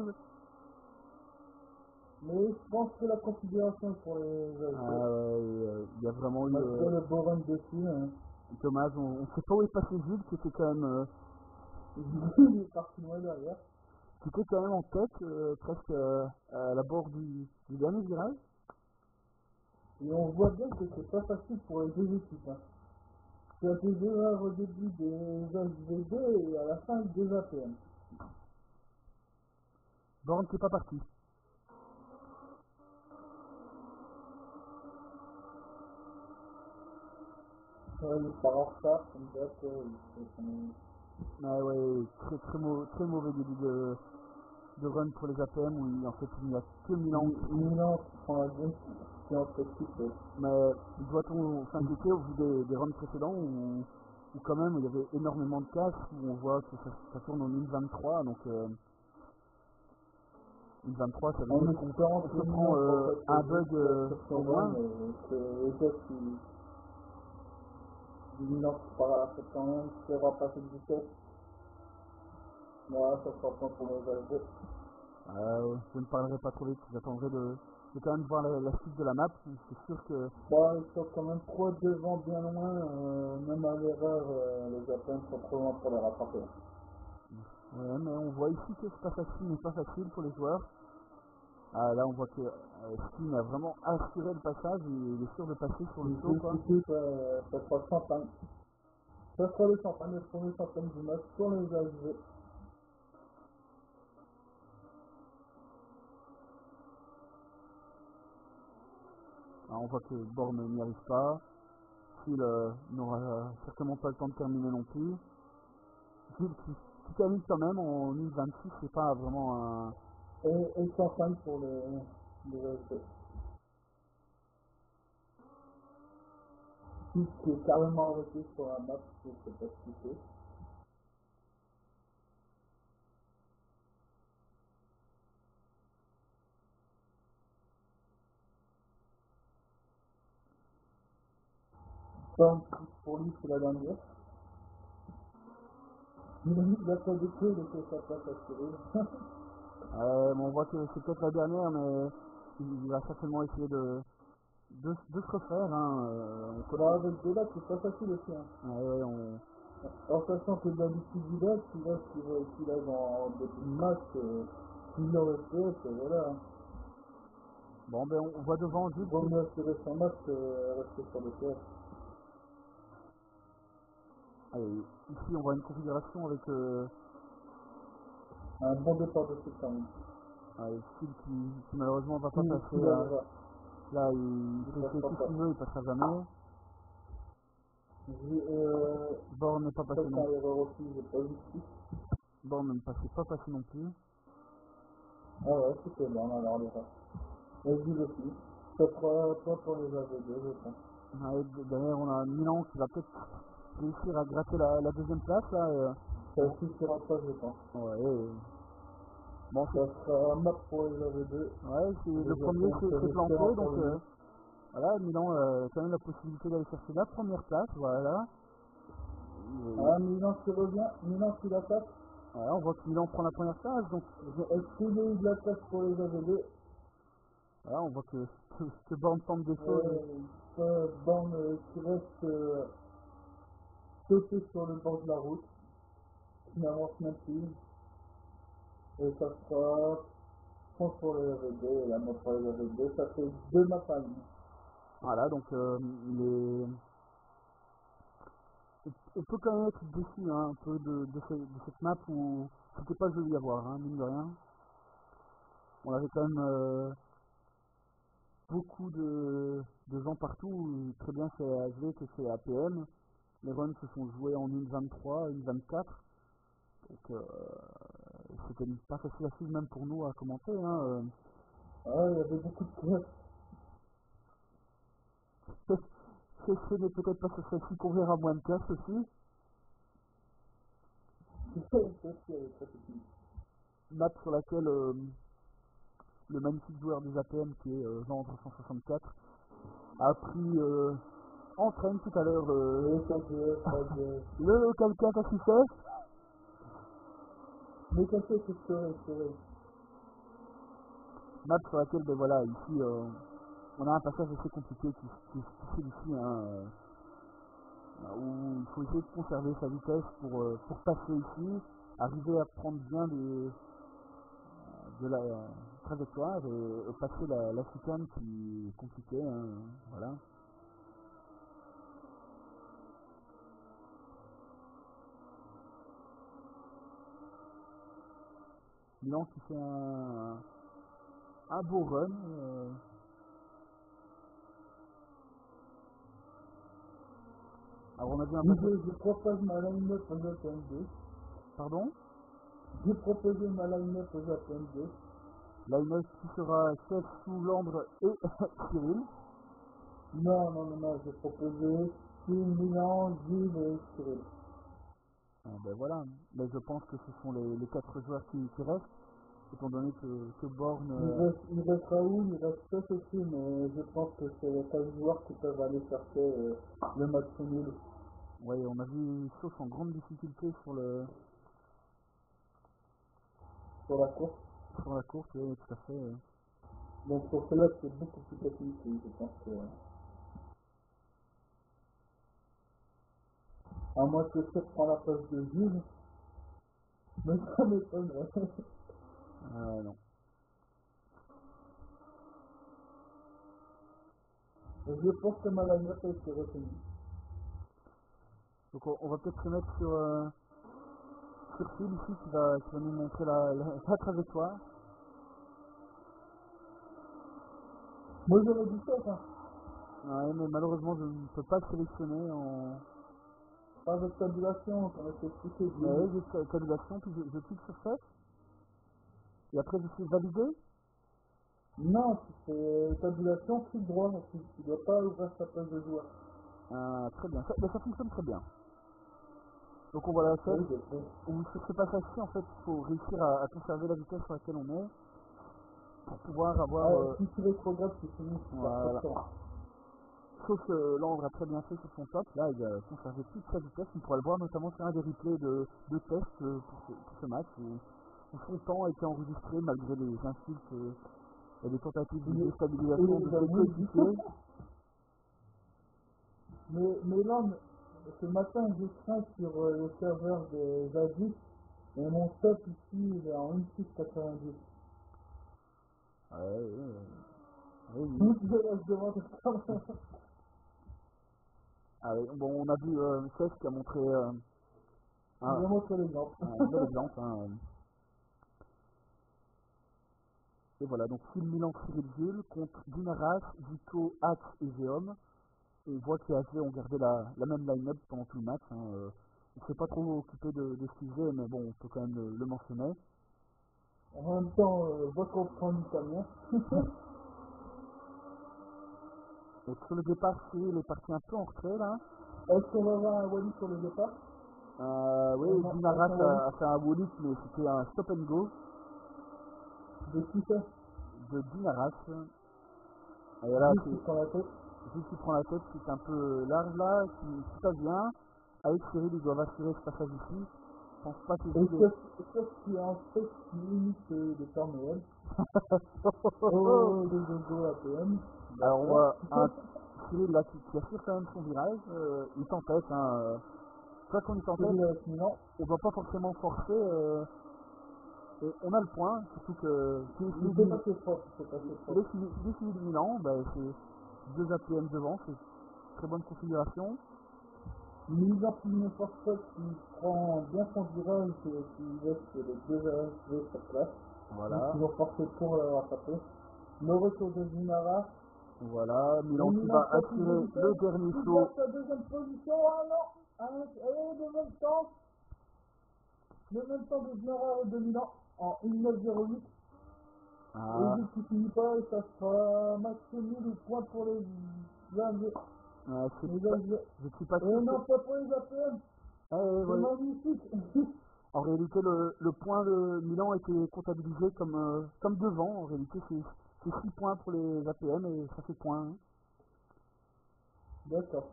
Mais je pense que la considération pour les Il y a vraiment eu. malgré le Boren dessus, hein. Dommage, on ne sait pas où est passé Gilles, qui était quand même, Il est parti loin derrière. qui était quand même en tête, presque à la bord du dernier virage. Et on voit bien que c'est pas facile pour les deux équipes. Hein. Tu as des erreurs au début des SV2 et à la fin des APM. Born qui n'est pas parti. Il part en retard, comme ça, Ouais, très mauvais début de run pour les APM où en fait il n'y a que Milan. Milan qui prend la zone qui est entre équipes. Mais doit-on s'inquiéter au vu des runs précédents où quand même il y avait énormément de casse, où on voit que ça tourne en 1023, donc 1023 ça veut dire qu'on se prend un bug au moins. Milan qui part à la fête quand même, qui va passer de vitesse. Voilà, ça sera point pour les ASV. Je ne parlerai pas trop vite, j'attendrai de quand même voir la suite de la map. C'est sûr que Bon, ils sont quand même trop devant, bien loin, même à l'erreur, les Japonais sont trop loin pour les rattraper. ouais, mais on voit ici que c'est pas facile, mais pas facile pour les joueurs. Ah, là on voit que Steam a vraiment assuré le passage, il est sûr de passer sur le saut quoi. Ça sera le champagne. Ça sera le champagne, le premier champagne du match pour les ASV. Ah, on voit que Born n'y arrive pas. Phil n'aura certainement pas le temps de terminer non plus. Phil qui termine quand même en 1026, c'est pas vraiment un... Et champagne pour les ASV. Qui est carrément arrêté sur la map, je sais pas ce qu'il fait. Donc, pour lui, c'est la dernière. Il a pas de queue, il était sa place à Cyril. on voit que c'est peut-être la dernière, mais il va certainement essayer de se refaire. Hein, Là, avec deux là, c'est pas facile aussi. Hein. En sachant que d'habitude, il a dans début de match, il aurait fait, voilà. Bon, ben on voit devant Jules. Vaut mieux assurer son match que rester sur le terrain. Allez, ici on voit une configuration avec Un bon départ de ce quand même. Phil qui malheureusement va pas passer. Là, il fait tout ce qu'il veut, il passera jamais. Born n'est pas passé non plus. Born ne pas passé non plus. Ah ouais, c'était bon alors les gars. Et Jules aussi. Ça fera pas pour les AV2, je pense. Derrière on a Milan qui va peut-être réussir à gratter la deuxième place là. Ça suffira pas, je pense. Ouais. Bon, ça sera un map pour les AV2. Ouais, le premier s'est planté, donc voilà, Milan a quand même la possibilité d'aller chercher la première place, voilà. Milan qui revient, Milan qui l'attaque. Ouais, on voit que Milan prend la première place, donc est-ce qu'il y a eu de la place pour les AV2? Voilà, on voit que Born tente des choses. Born qui reste sauté sur le bord de la route, qui n'avance même plus. Et ça sera point pour les AV2 et la map pour les AV2, ça fait 2 maps à 1. Voilà, donc on peut quand même être déçu hein, un peu de cette map où c'était pas joli à voir, hein, mine de rien. On avait quand même beaucoup de gens partout, très bien chez ASV que chez APM. Les runs se sont joués en 1.23, 1.24. Donc c'était pas facile à suivre même pour nous à commenter. Hein, il y avait beaucoup de classes. Ce n'est peut-être pas sur celle-ci qu'on verra moins de classes aussi. Map sur laquelle le magnifique joueur des APM qui est Vendre 164 a pris en train tout à l'heure le quelqu'un qu'a su faire. Mais quelqu'un qui c'est Map sur laquelle, ben voilà, ici on a un passage assez compliqué qui est ici, hein, où il faut essayer de conserver sa vitesse pour passer ici, arriver à prendre bien de la trajectoire et passer la chicane qui est compliquée, hein, voilà. Milan qui fait un beau run. Alors on a vu un peu... Je propose ma line-up aux APM2. Pardon? J'ai proposé ma line-up aux APM2. Line-up qui sera chef sous Landre et Cyril. Non, j'ai proposé Milan, Gilles et Cyril. Ben voilà, mais je pense que ce sont les 4 joueurs qui restent, étant donné que Born... Il reste Raoul, il reste Chef aussi, mais je pense que c'est les 4 joueurs qui peuvent aller chercher le match nul. Ouais, on a vu Sauce en grande difficulté sur sur la course. la course, oui, tout à fait. Donc pour cela, c'est beaucoup plus facile, je pense que... À moins que Seth prend la place de Jules, mais ça m'étonnerait. Non. Je pense que ma line-up a été retenue. Donc on va peut-être se mettre sur Phil ici qui va nous montrer la trajectoire. Moi j'aurais dit ça, hein. Ouais, mais malheureusement je ne peux pas le sélectionner en... Pas de tabulation, on a été expliqué. Ouais, j'ai tabulation, puis je clique sur ça. Et après je suis validé. Non, c'est tabulation, clic droit, tu ne dois pas ouvrir sa page de joueur. Très bien, ça fonctionne très bien. Donc on voit la scène, où sur ce passage-ci, en fait, il faut réussir à conserver la vitesse sur laquelle on est, pour pouvoir avoir... Si tu rétrogrades, c'est fini. Voilà. Sauf que Landre a très bien fait sur son top, là il a conservé toute sa vitesse, on pourra le voir notamment sur un des replays de test pour ce match, où son temps a été enregistré malgré les insultes et les tentatives de déstabilisation de ses coéquipiers. Mais là, ce matin, j'ai craint sur le serveur de Zazie, et mon top ici, il est en 1,690. Oui. Je laisse devant Bon, on a vu Cesc qui a montré l'exemple. un bel exemple. Et voilà, donc Phil Milan Cyril Jules contre Dinaras, Zico, Axe et Géom. Et on voit que les HV ont gardé la même line-up pendant tout le match. On ne s'est pas trop occupé de ce sujet, mais bon, on peut quand même le mentionner. En même temps, votre option italien. Donc sur le départ, Cyril est parti un peu en retrait là. Est-ce qu'on va avoir un Wally sur le départ? Oui, Dinaras a fait un Wally, mais c'était un stop and go. De qui ça? De Dinaras. Et là, Juste qui prend la tête. Juste qui prend la tête, c'est un peu large là, qui passe bien. Avec Cyril, ils doivent assurer ce passage ici. Je pense pas que Et qu'est-ce qui est en fait qui limite le temps réel? Deux go APM. Alors on voit un Cyril là qui assure quand même son virage. Il t'empêche, soit qu'on est en tête, on va pas forcément forcer. Et on a le point, surtout que il fait pas ses fautes, les suivis de Milan, c'est 2 APM devant, c'est une très bonne configuration. Mise en plus une force qui prend bien son virage et qui laisse les deux ASV sur place. Voilà. Donc ils vont forcer pour le rattraper. Le retour de Zinara. Voilà, Milan qui va assurer le dernier saut. La deuxième position, le même temps de Zinara et de Milan en 1,908. Et vu qu'il finit pas, ça sera match nul ou point pour les ASV. Je suis pas sûr. Et non, pas pour les APM. C'est magnifique. En réalité, le point de Milan a été comptabilisé comme devant. En réalité, c'est 6 points pour les APM et ça fait point. D'accord.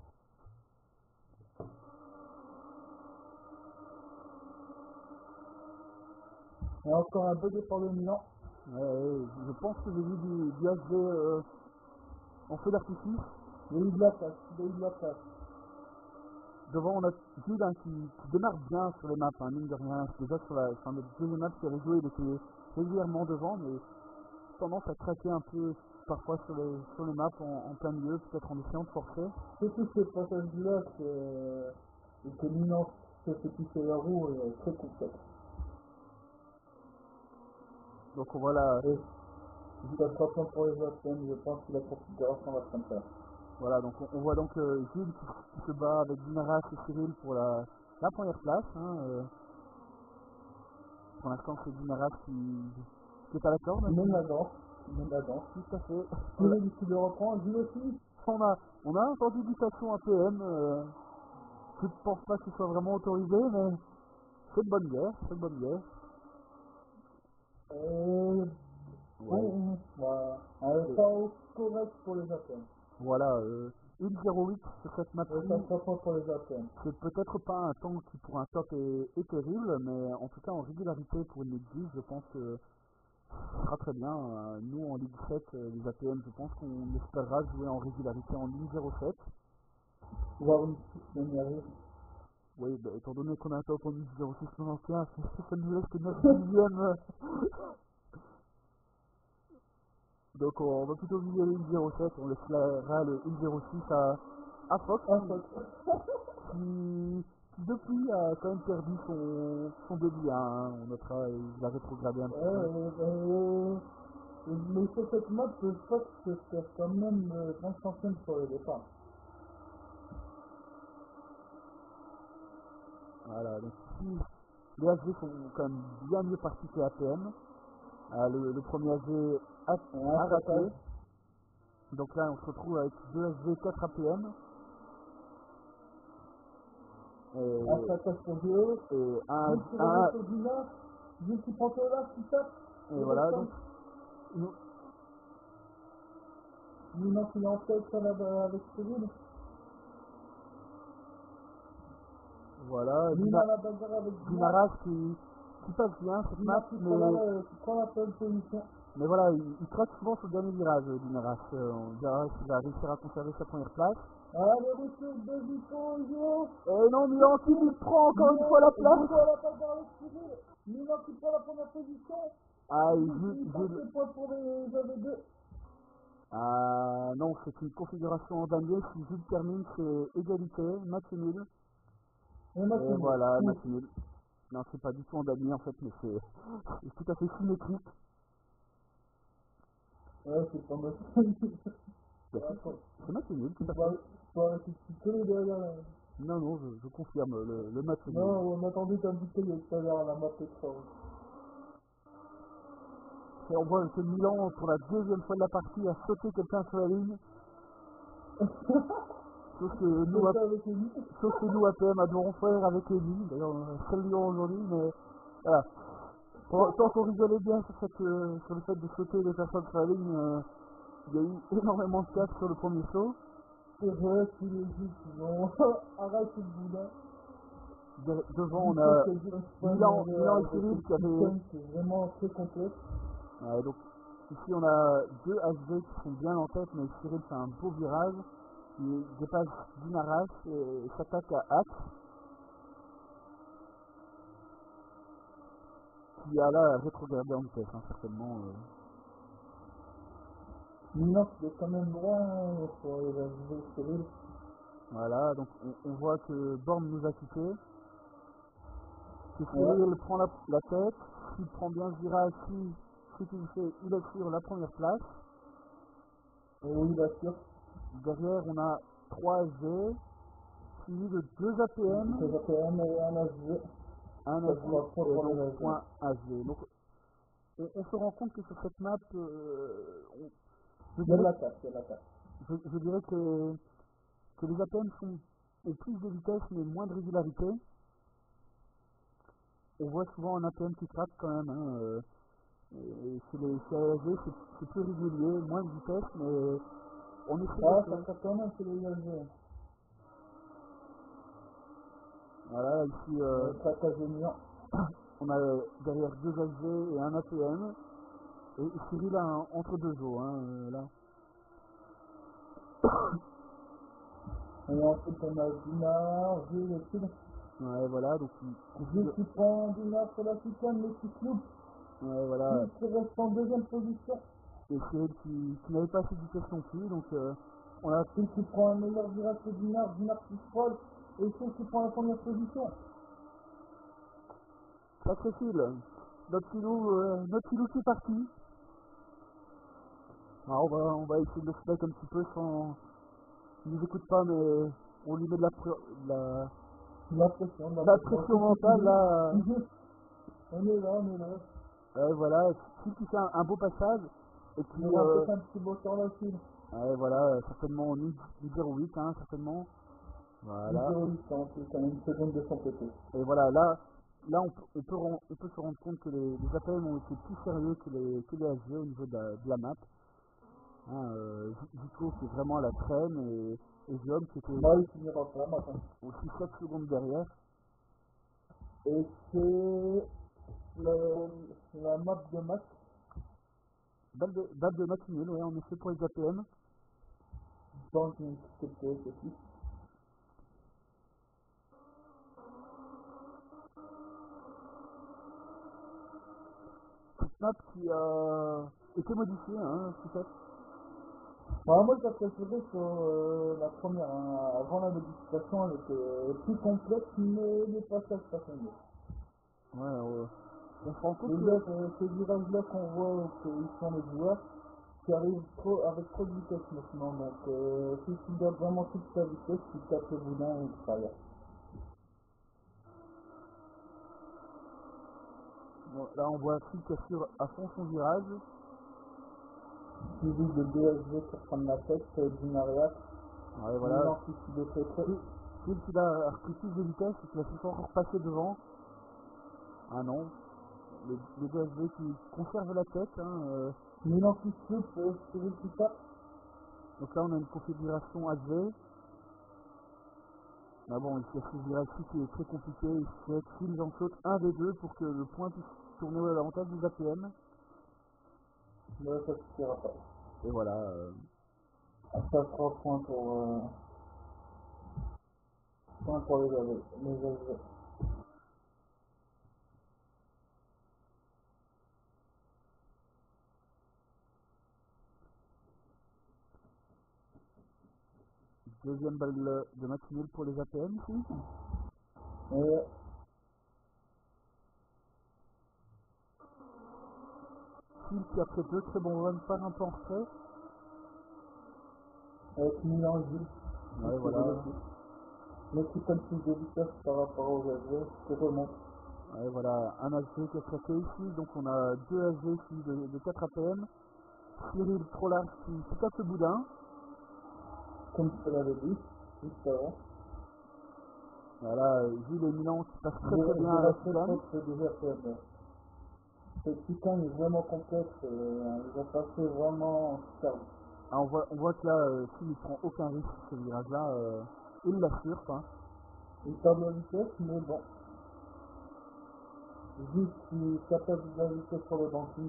Il y a encore un beau départ de Milan. Je pense que j'ai vu du HV en feu d'artifice. Il y a eu de la place. Devant, on a Jules qui démarre bien sur les maps, mine de rien. Déjà sur notre deuxième map qui avait joué, il était régulièrement devant, mais tendance à craquer un peu parfois sur les maps en plein milieu, peut-être en essayant de forcer. Surtout ce passage-là, que Milan se fait pisser la roue est très complexe. Donc on voit là. Ça sera pas pour les APM, je pense que la configuration va se faire. Voilà, donc on voit donc Gilles qui se bat avec Dinaras et Cyril pour la première place. Pour l'instant, c'est Dinaras qui est à la corde. Il mène la danse. Tout à fait. Cyril qui le reprend, Gilles aussi. On a entendu du station APM. Je ne pense pas que ce soit vraiment autorisé, mais c'est de bonne guerre. Voilà. Un temps correct pour les APM. Voilà, 1,08 sur cette map. Et ça sera pas pour les APM. C'est peut-être pas un temps qui pour un top est terrible, mais en tout cas en régularité pour une Ligue 10, je pense que ce sera très bien. Nous en Ligue 7, les APM, je pense qu'on espérera jouer en régularité en 1,07. Voir une petite énergie. Oui, bah, étant donné qu'on a un top en 1,0691, ça nous laisse que 9 dixièmes. Donc on va plutôt viser le 1,07, on laissera le 1,06 à Fox, qui depuis a quand même perdu son débit, hein. On notera, il a rétrogradé un petit peu. Mais sur cette map, je crois que c'est quand même grand champion sur le départ. Voilà, donc ici, les AG sont quand même bien mieux partis que APM. Le premier AG a raté. Donc là, on se retrouve avec 2 AG, 4 APM. Et voilà, donc Nina qui est en tête avec Cyril. Voilà, Nina la bagarre avec Dinaras qui passe bien cette map, qui prend la pole position. Mais voilà, il craque souvent sur le dernier virage, Dinaras. On verra s'il va réussir à conserver sa première place. Allez, retour de Vito, Et non, Milan qui lui prend encore une fois la place. Milan qui prend la première position. Ah, non, c'est une configuration en damier. Si Jules termine, c'est égalité, match nul. Et voilà, match nul. Non, c'est pas du tout en damier en fait, mais c'est tout à fait symétrique. Ouais, c'est pas mal. C'est match nul, tout à fait. Faut arrêter de picoler derrière là. Non, je confirme, le match nul. Non, on attendait d'un picoler tout à l'heure à la map extra. Et on voit que Milan, pour la deuxième fois de la partie, a sauté quelqu'un sur la ligne. Sauf que nous, APM, avons faire avec Eli. D'ailleurs, saluons aujourd'hui, mais voilà. Tant qu'on rigolait bien sur le fait de sauter les personnes sur la ligne, il y a eu énormément de casse sur le premier saut. C'est vrai, tous les juifs, non. Arrête le boulot. Devant, on a Milan et Cyril qui avaient... C'est vraiment très complexe. Ouais, donc, ici, on a deux HV qui sont bien en tête, mais Cyril fait un beau virage. Il dépasse Dinaras et s'attaque à Axe, qui a là rétrogradé en vitesse, hein, certainement. Milan qui est quand même loin pour les HV Cyril. Voilà, donc on voit que Born nous a quittés. Que Cyril prend la tête, s'il prend bien ce virage, ce qu'il fait, il assure la première place. Oui, il assure. Derrière, on a 3 HV, suivi de 2 APM. 2 APM et un HV. Un HV et donc point HV. Donc, on se rend compte que sur cette map, je dirais que les APM ont plus de vitesse mais moins de régularité. On voit souvent un APM qui craque quand même. Hein, et chez les AG, c'est plus régulier, moins de vitesse, mais on essaie ça craque quand même chez les AG. Voilà, ici, on a derrière 2 AG et un APM. Et Cyril a entre deux eaux, hein, là. Et ensuite on a Dinard, Gilles et Cyril. Ouais, voilà, donc Gilles qui prend Dinard sur la chicane, mais qui loupe. Ouais, voilà. Gilles qui reste en deuxième position. Et Cyril qui n'avait pas assez de vitesse non plus, donc on a... Gilles qui prend un meilleur virage que Dinard qui frôle, et Gilles qui prend la première position. Sacré fil. Notre filou qui est parti. Alors on va essayer de le se mettre un petit peu sans... Il nous écoute pas, mais on lui met de la pression mentale, là. On est là. Voilà, qui fait un beau passage. Et puis... On va faire un petit beau sur la file. Ouais, voilà, certainement 0,8, hein, certainement. Voilà. 0,8, c'est une seconde de son côté. Et voilà, là on peut se rendre compte que les APM ont été plus sérieux que les HG au niveau de la map. Hein, Zico qui est vraiment à la traîne et Et Guillaume qui était Moi, il finira pas, maintenant. aussi 7 secondes derrière. Et c'est la map de match. Balle de match nul, ouais, en effet pour les APM. Dans une petite aussi. Cette map qui a été modifiée, hein, peut-être. Moi, j'ai préféré sur la première. Hein. Avant la modification, elle était plus complexe, mais les passages passaient mieux. Ouais, on se rend compte Les que... gars, ces virages-là qu'on voit, qu'ils sont les joueurs, qui arrivent avec trop de vitesse maintenant. Donc, si tu dois vraiment toute ta vitesse, tu tapes le boudin et tu travailles. Bon, là, on voit Phil qui assure à fond son virage. Suivi de DSG pour prendre la tête, d'une arrière. Ouais, voilà. Milan qui suit de près. Phil qui a repris plus de vitesse et qui va se encore passer devant. Ah non. Les DSG qui conservent la tête. Hein, Milan qui suit, Cyril qui tape. Donc là, on a une configuration AV. Mais bon, il y a ce virage-ci qui est très compliqué. Il faut que Phil en saute un des deux pour que le point puisse tourner à l'avantage des APM. Mais ça ne suffira pas. Et voilà. Ça 3 points pour les AV. Deuxième balle de match nul pour les APM ici. Et Phil qui après deux très bons runs part un peu en retrait. avec Milan Gilles. Ouais, voilà. Mais qui prennent plus de vitesse par rapport aux AV, qui remontent. Ouais, voilà, un AG qui a traqué ici, donc on a deux AG ici de 4 APM. Cyril trop large qui tape le boudin. Comme je te l'avais dit, juste avant. Voilà, Gilles et Milan qui passent très bien à la chicane. Ce chicane est vraiment complexe, ils ont passé vraiment super vite. Ah, on voit que là, Phil il prend aucun risque sur ce virage-là, il l'assure, quoi. Il perd de la vitesse, mais bon. Juste qu'il capable de la vitesse sur le banking.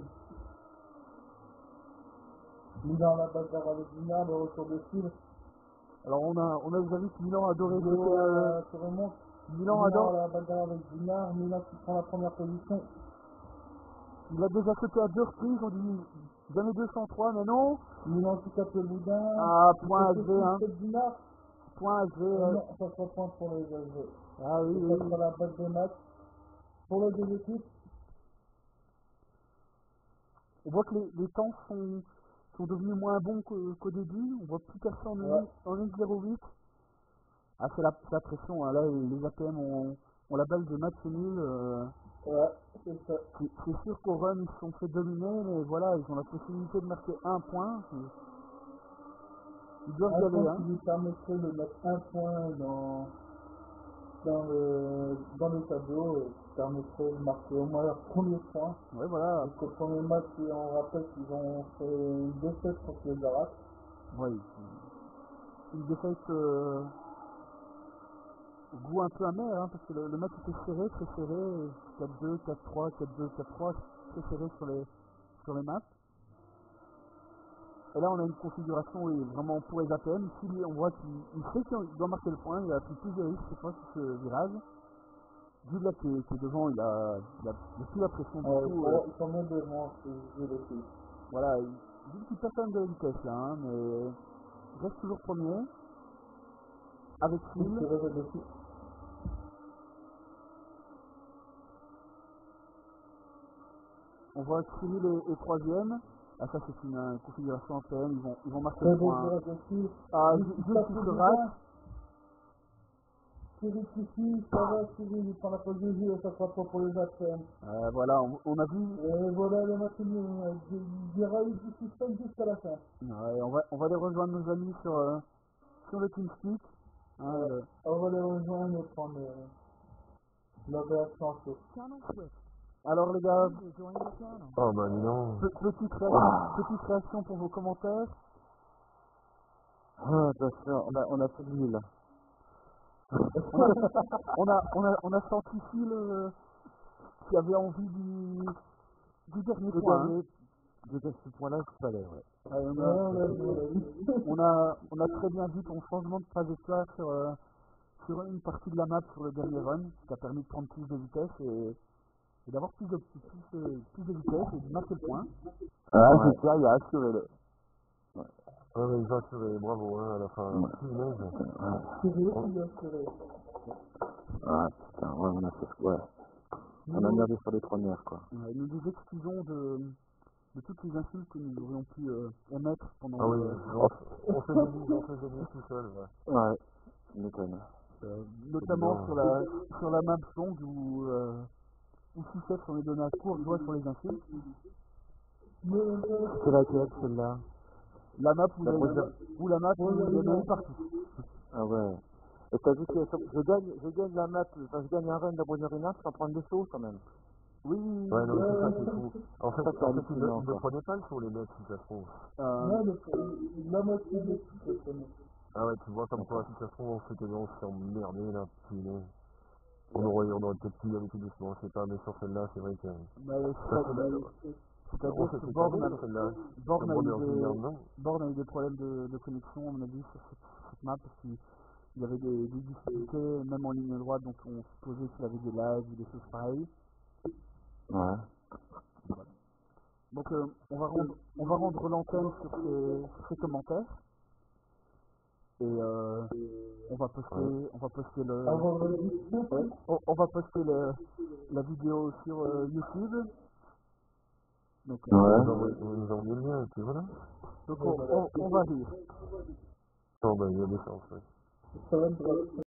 Milan à la bagarre avec Dinard, le retour de Phil. Alors on a déjà vu que Milan adorait se remonte. Milan adore. À la bagarre avec Dinard, Milan qui prend la première position. Il a déjà sauté à deux reprises, on dit jamais 203, mais non. Milan qui tape le boudin. Ah, point AG, hein. Dinard. Point AG. Non, ça sera point pour les AG. Ah oui, ça sera la base de match. Pour les deux équipes. On voit que les temps sont devenus moins bons qu'au début. On voit plus personne en 1-0-8. Ah, c'est la pression. Hein. Là, les APM ont la balle de match nul. Ouais, c'est ça. C'est sûr qu'au run, ils se sont fait dominer, mais voilà, ils ont la possibilité de marquer un point. Ils doivent y aller. Hein. Qui lui permettrait de mettre un point dans le tableau, qui permettrait de marquer au moins leur premier point. Ouais, voilà. Donc au premier match, on rappelle qu'ils ont fait une défaite contre les Arabes. Oui. Une défaite au goût un peu amer, hein, parce que le match était serré, très serré. 4-2, 4-3, 4-2, 4-3, très serré sur les maps. Et là, on a une configuration oui, vraiment pour les APM. Ici, on voit qu'il sait qu'il doit marquer le point. Il a pris plus de risques cette fois sur ce virage. Vu là qui est devant, il a plus la pression du tout. Ils sont bien devant, c'est voilà, vu qu'il perd quand même de la vitesse là, hein, mais il reste toujours premier. Avec Phil. On voit que Cyril est troisième. Ah, ça c'est une configuration APM, ils vont marquer le point. Ah, Gilles qui se rate. Cyril qui suit, ça va, Cyril, il prend la pause de jeu et ça sera pas pour les APM. Voilà, on a vu. Et voilà le match, il y aura eu du suspense jusqu'à la fin. Ouais, on va les rejoindre nos amis sur le TeamSpeak. Hein, on va les rejoindre et prendre la réaction chaud. Alors les gars, oh bah non. petite réaction pour vos commentaires. Ah, attention, on a fait le nul. On a senti Phil qui avait envie du dernier Le point. dernier, ce point-là, il fallait, ouais. On a très bien vu ton changement de trajectoire sur une partie de la map sur le dernier run, qui t'a permis de prendre plus de vitesse et d'avoir plus de vitesse et de marquer le point. Ah, Ouais. c'est ça, il a assuré le. Ouais, mais ils ont assuré, bravo, hein, à la fin. Ouais. C'est lui qui a assuré. Ah, putain, ouais, on a fait, ouais. On a merdé sur les premières, quoi. Nous nous excusons de toutes les insultes que nous aurions pu émettre pendant Ah oui, on faisait des tout seul, ouais. Ouais, tu m'étonnes. notamment bien. sur la map longue où Sucette s'en est donné à court doigt sur les insultes. C'est laquelle, celle-là? La map où La il y en a eu partout. Ah ouais. Et t'as vu que je gagne la map, enfin, je gagne un run de la Brunnerina sans prendre des sauts, quand même. Oui, Ouais, non, mais c'est ça, c'est fou. En fait, Ça, c'est il hallucinant, ne quoi. prenait pas le sur les notes, si ça se trouve. La moitié de ce que Ah ouais, tu vois, comme quoi, si ça se trouve, on s'est emmerdé, là, punaise. On aurait peut-être pu y aller tout doucement, je sais pas, mais sur celle-là, c'est vrai que... c'est-à-dire que Born a eu des problèmes de connexion, à mon avis, sur cette map, parce qu'il y avait des difficultés, même en ligne droite, donc on supposait qu'il avait des lags ou des choses pareilles. Ouais. Donc on va rendre l'antenne sur ces commentaires. Et on va poster la vidéo sur YouTube. Donc, Vous nous envoyez le lien, et puis voilà. on va rire. Bon, ben, il y a des chances, ouais. Ça va être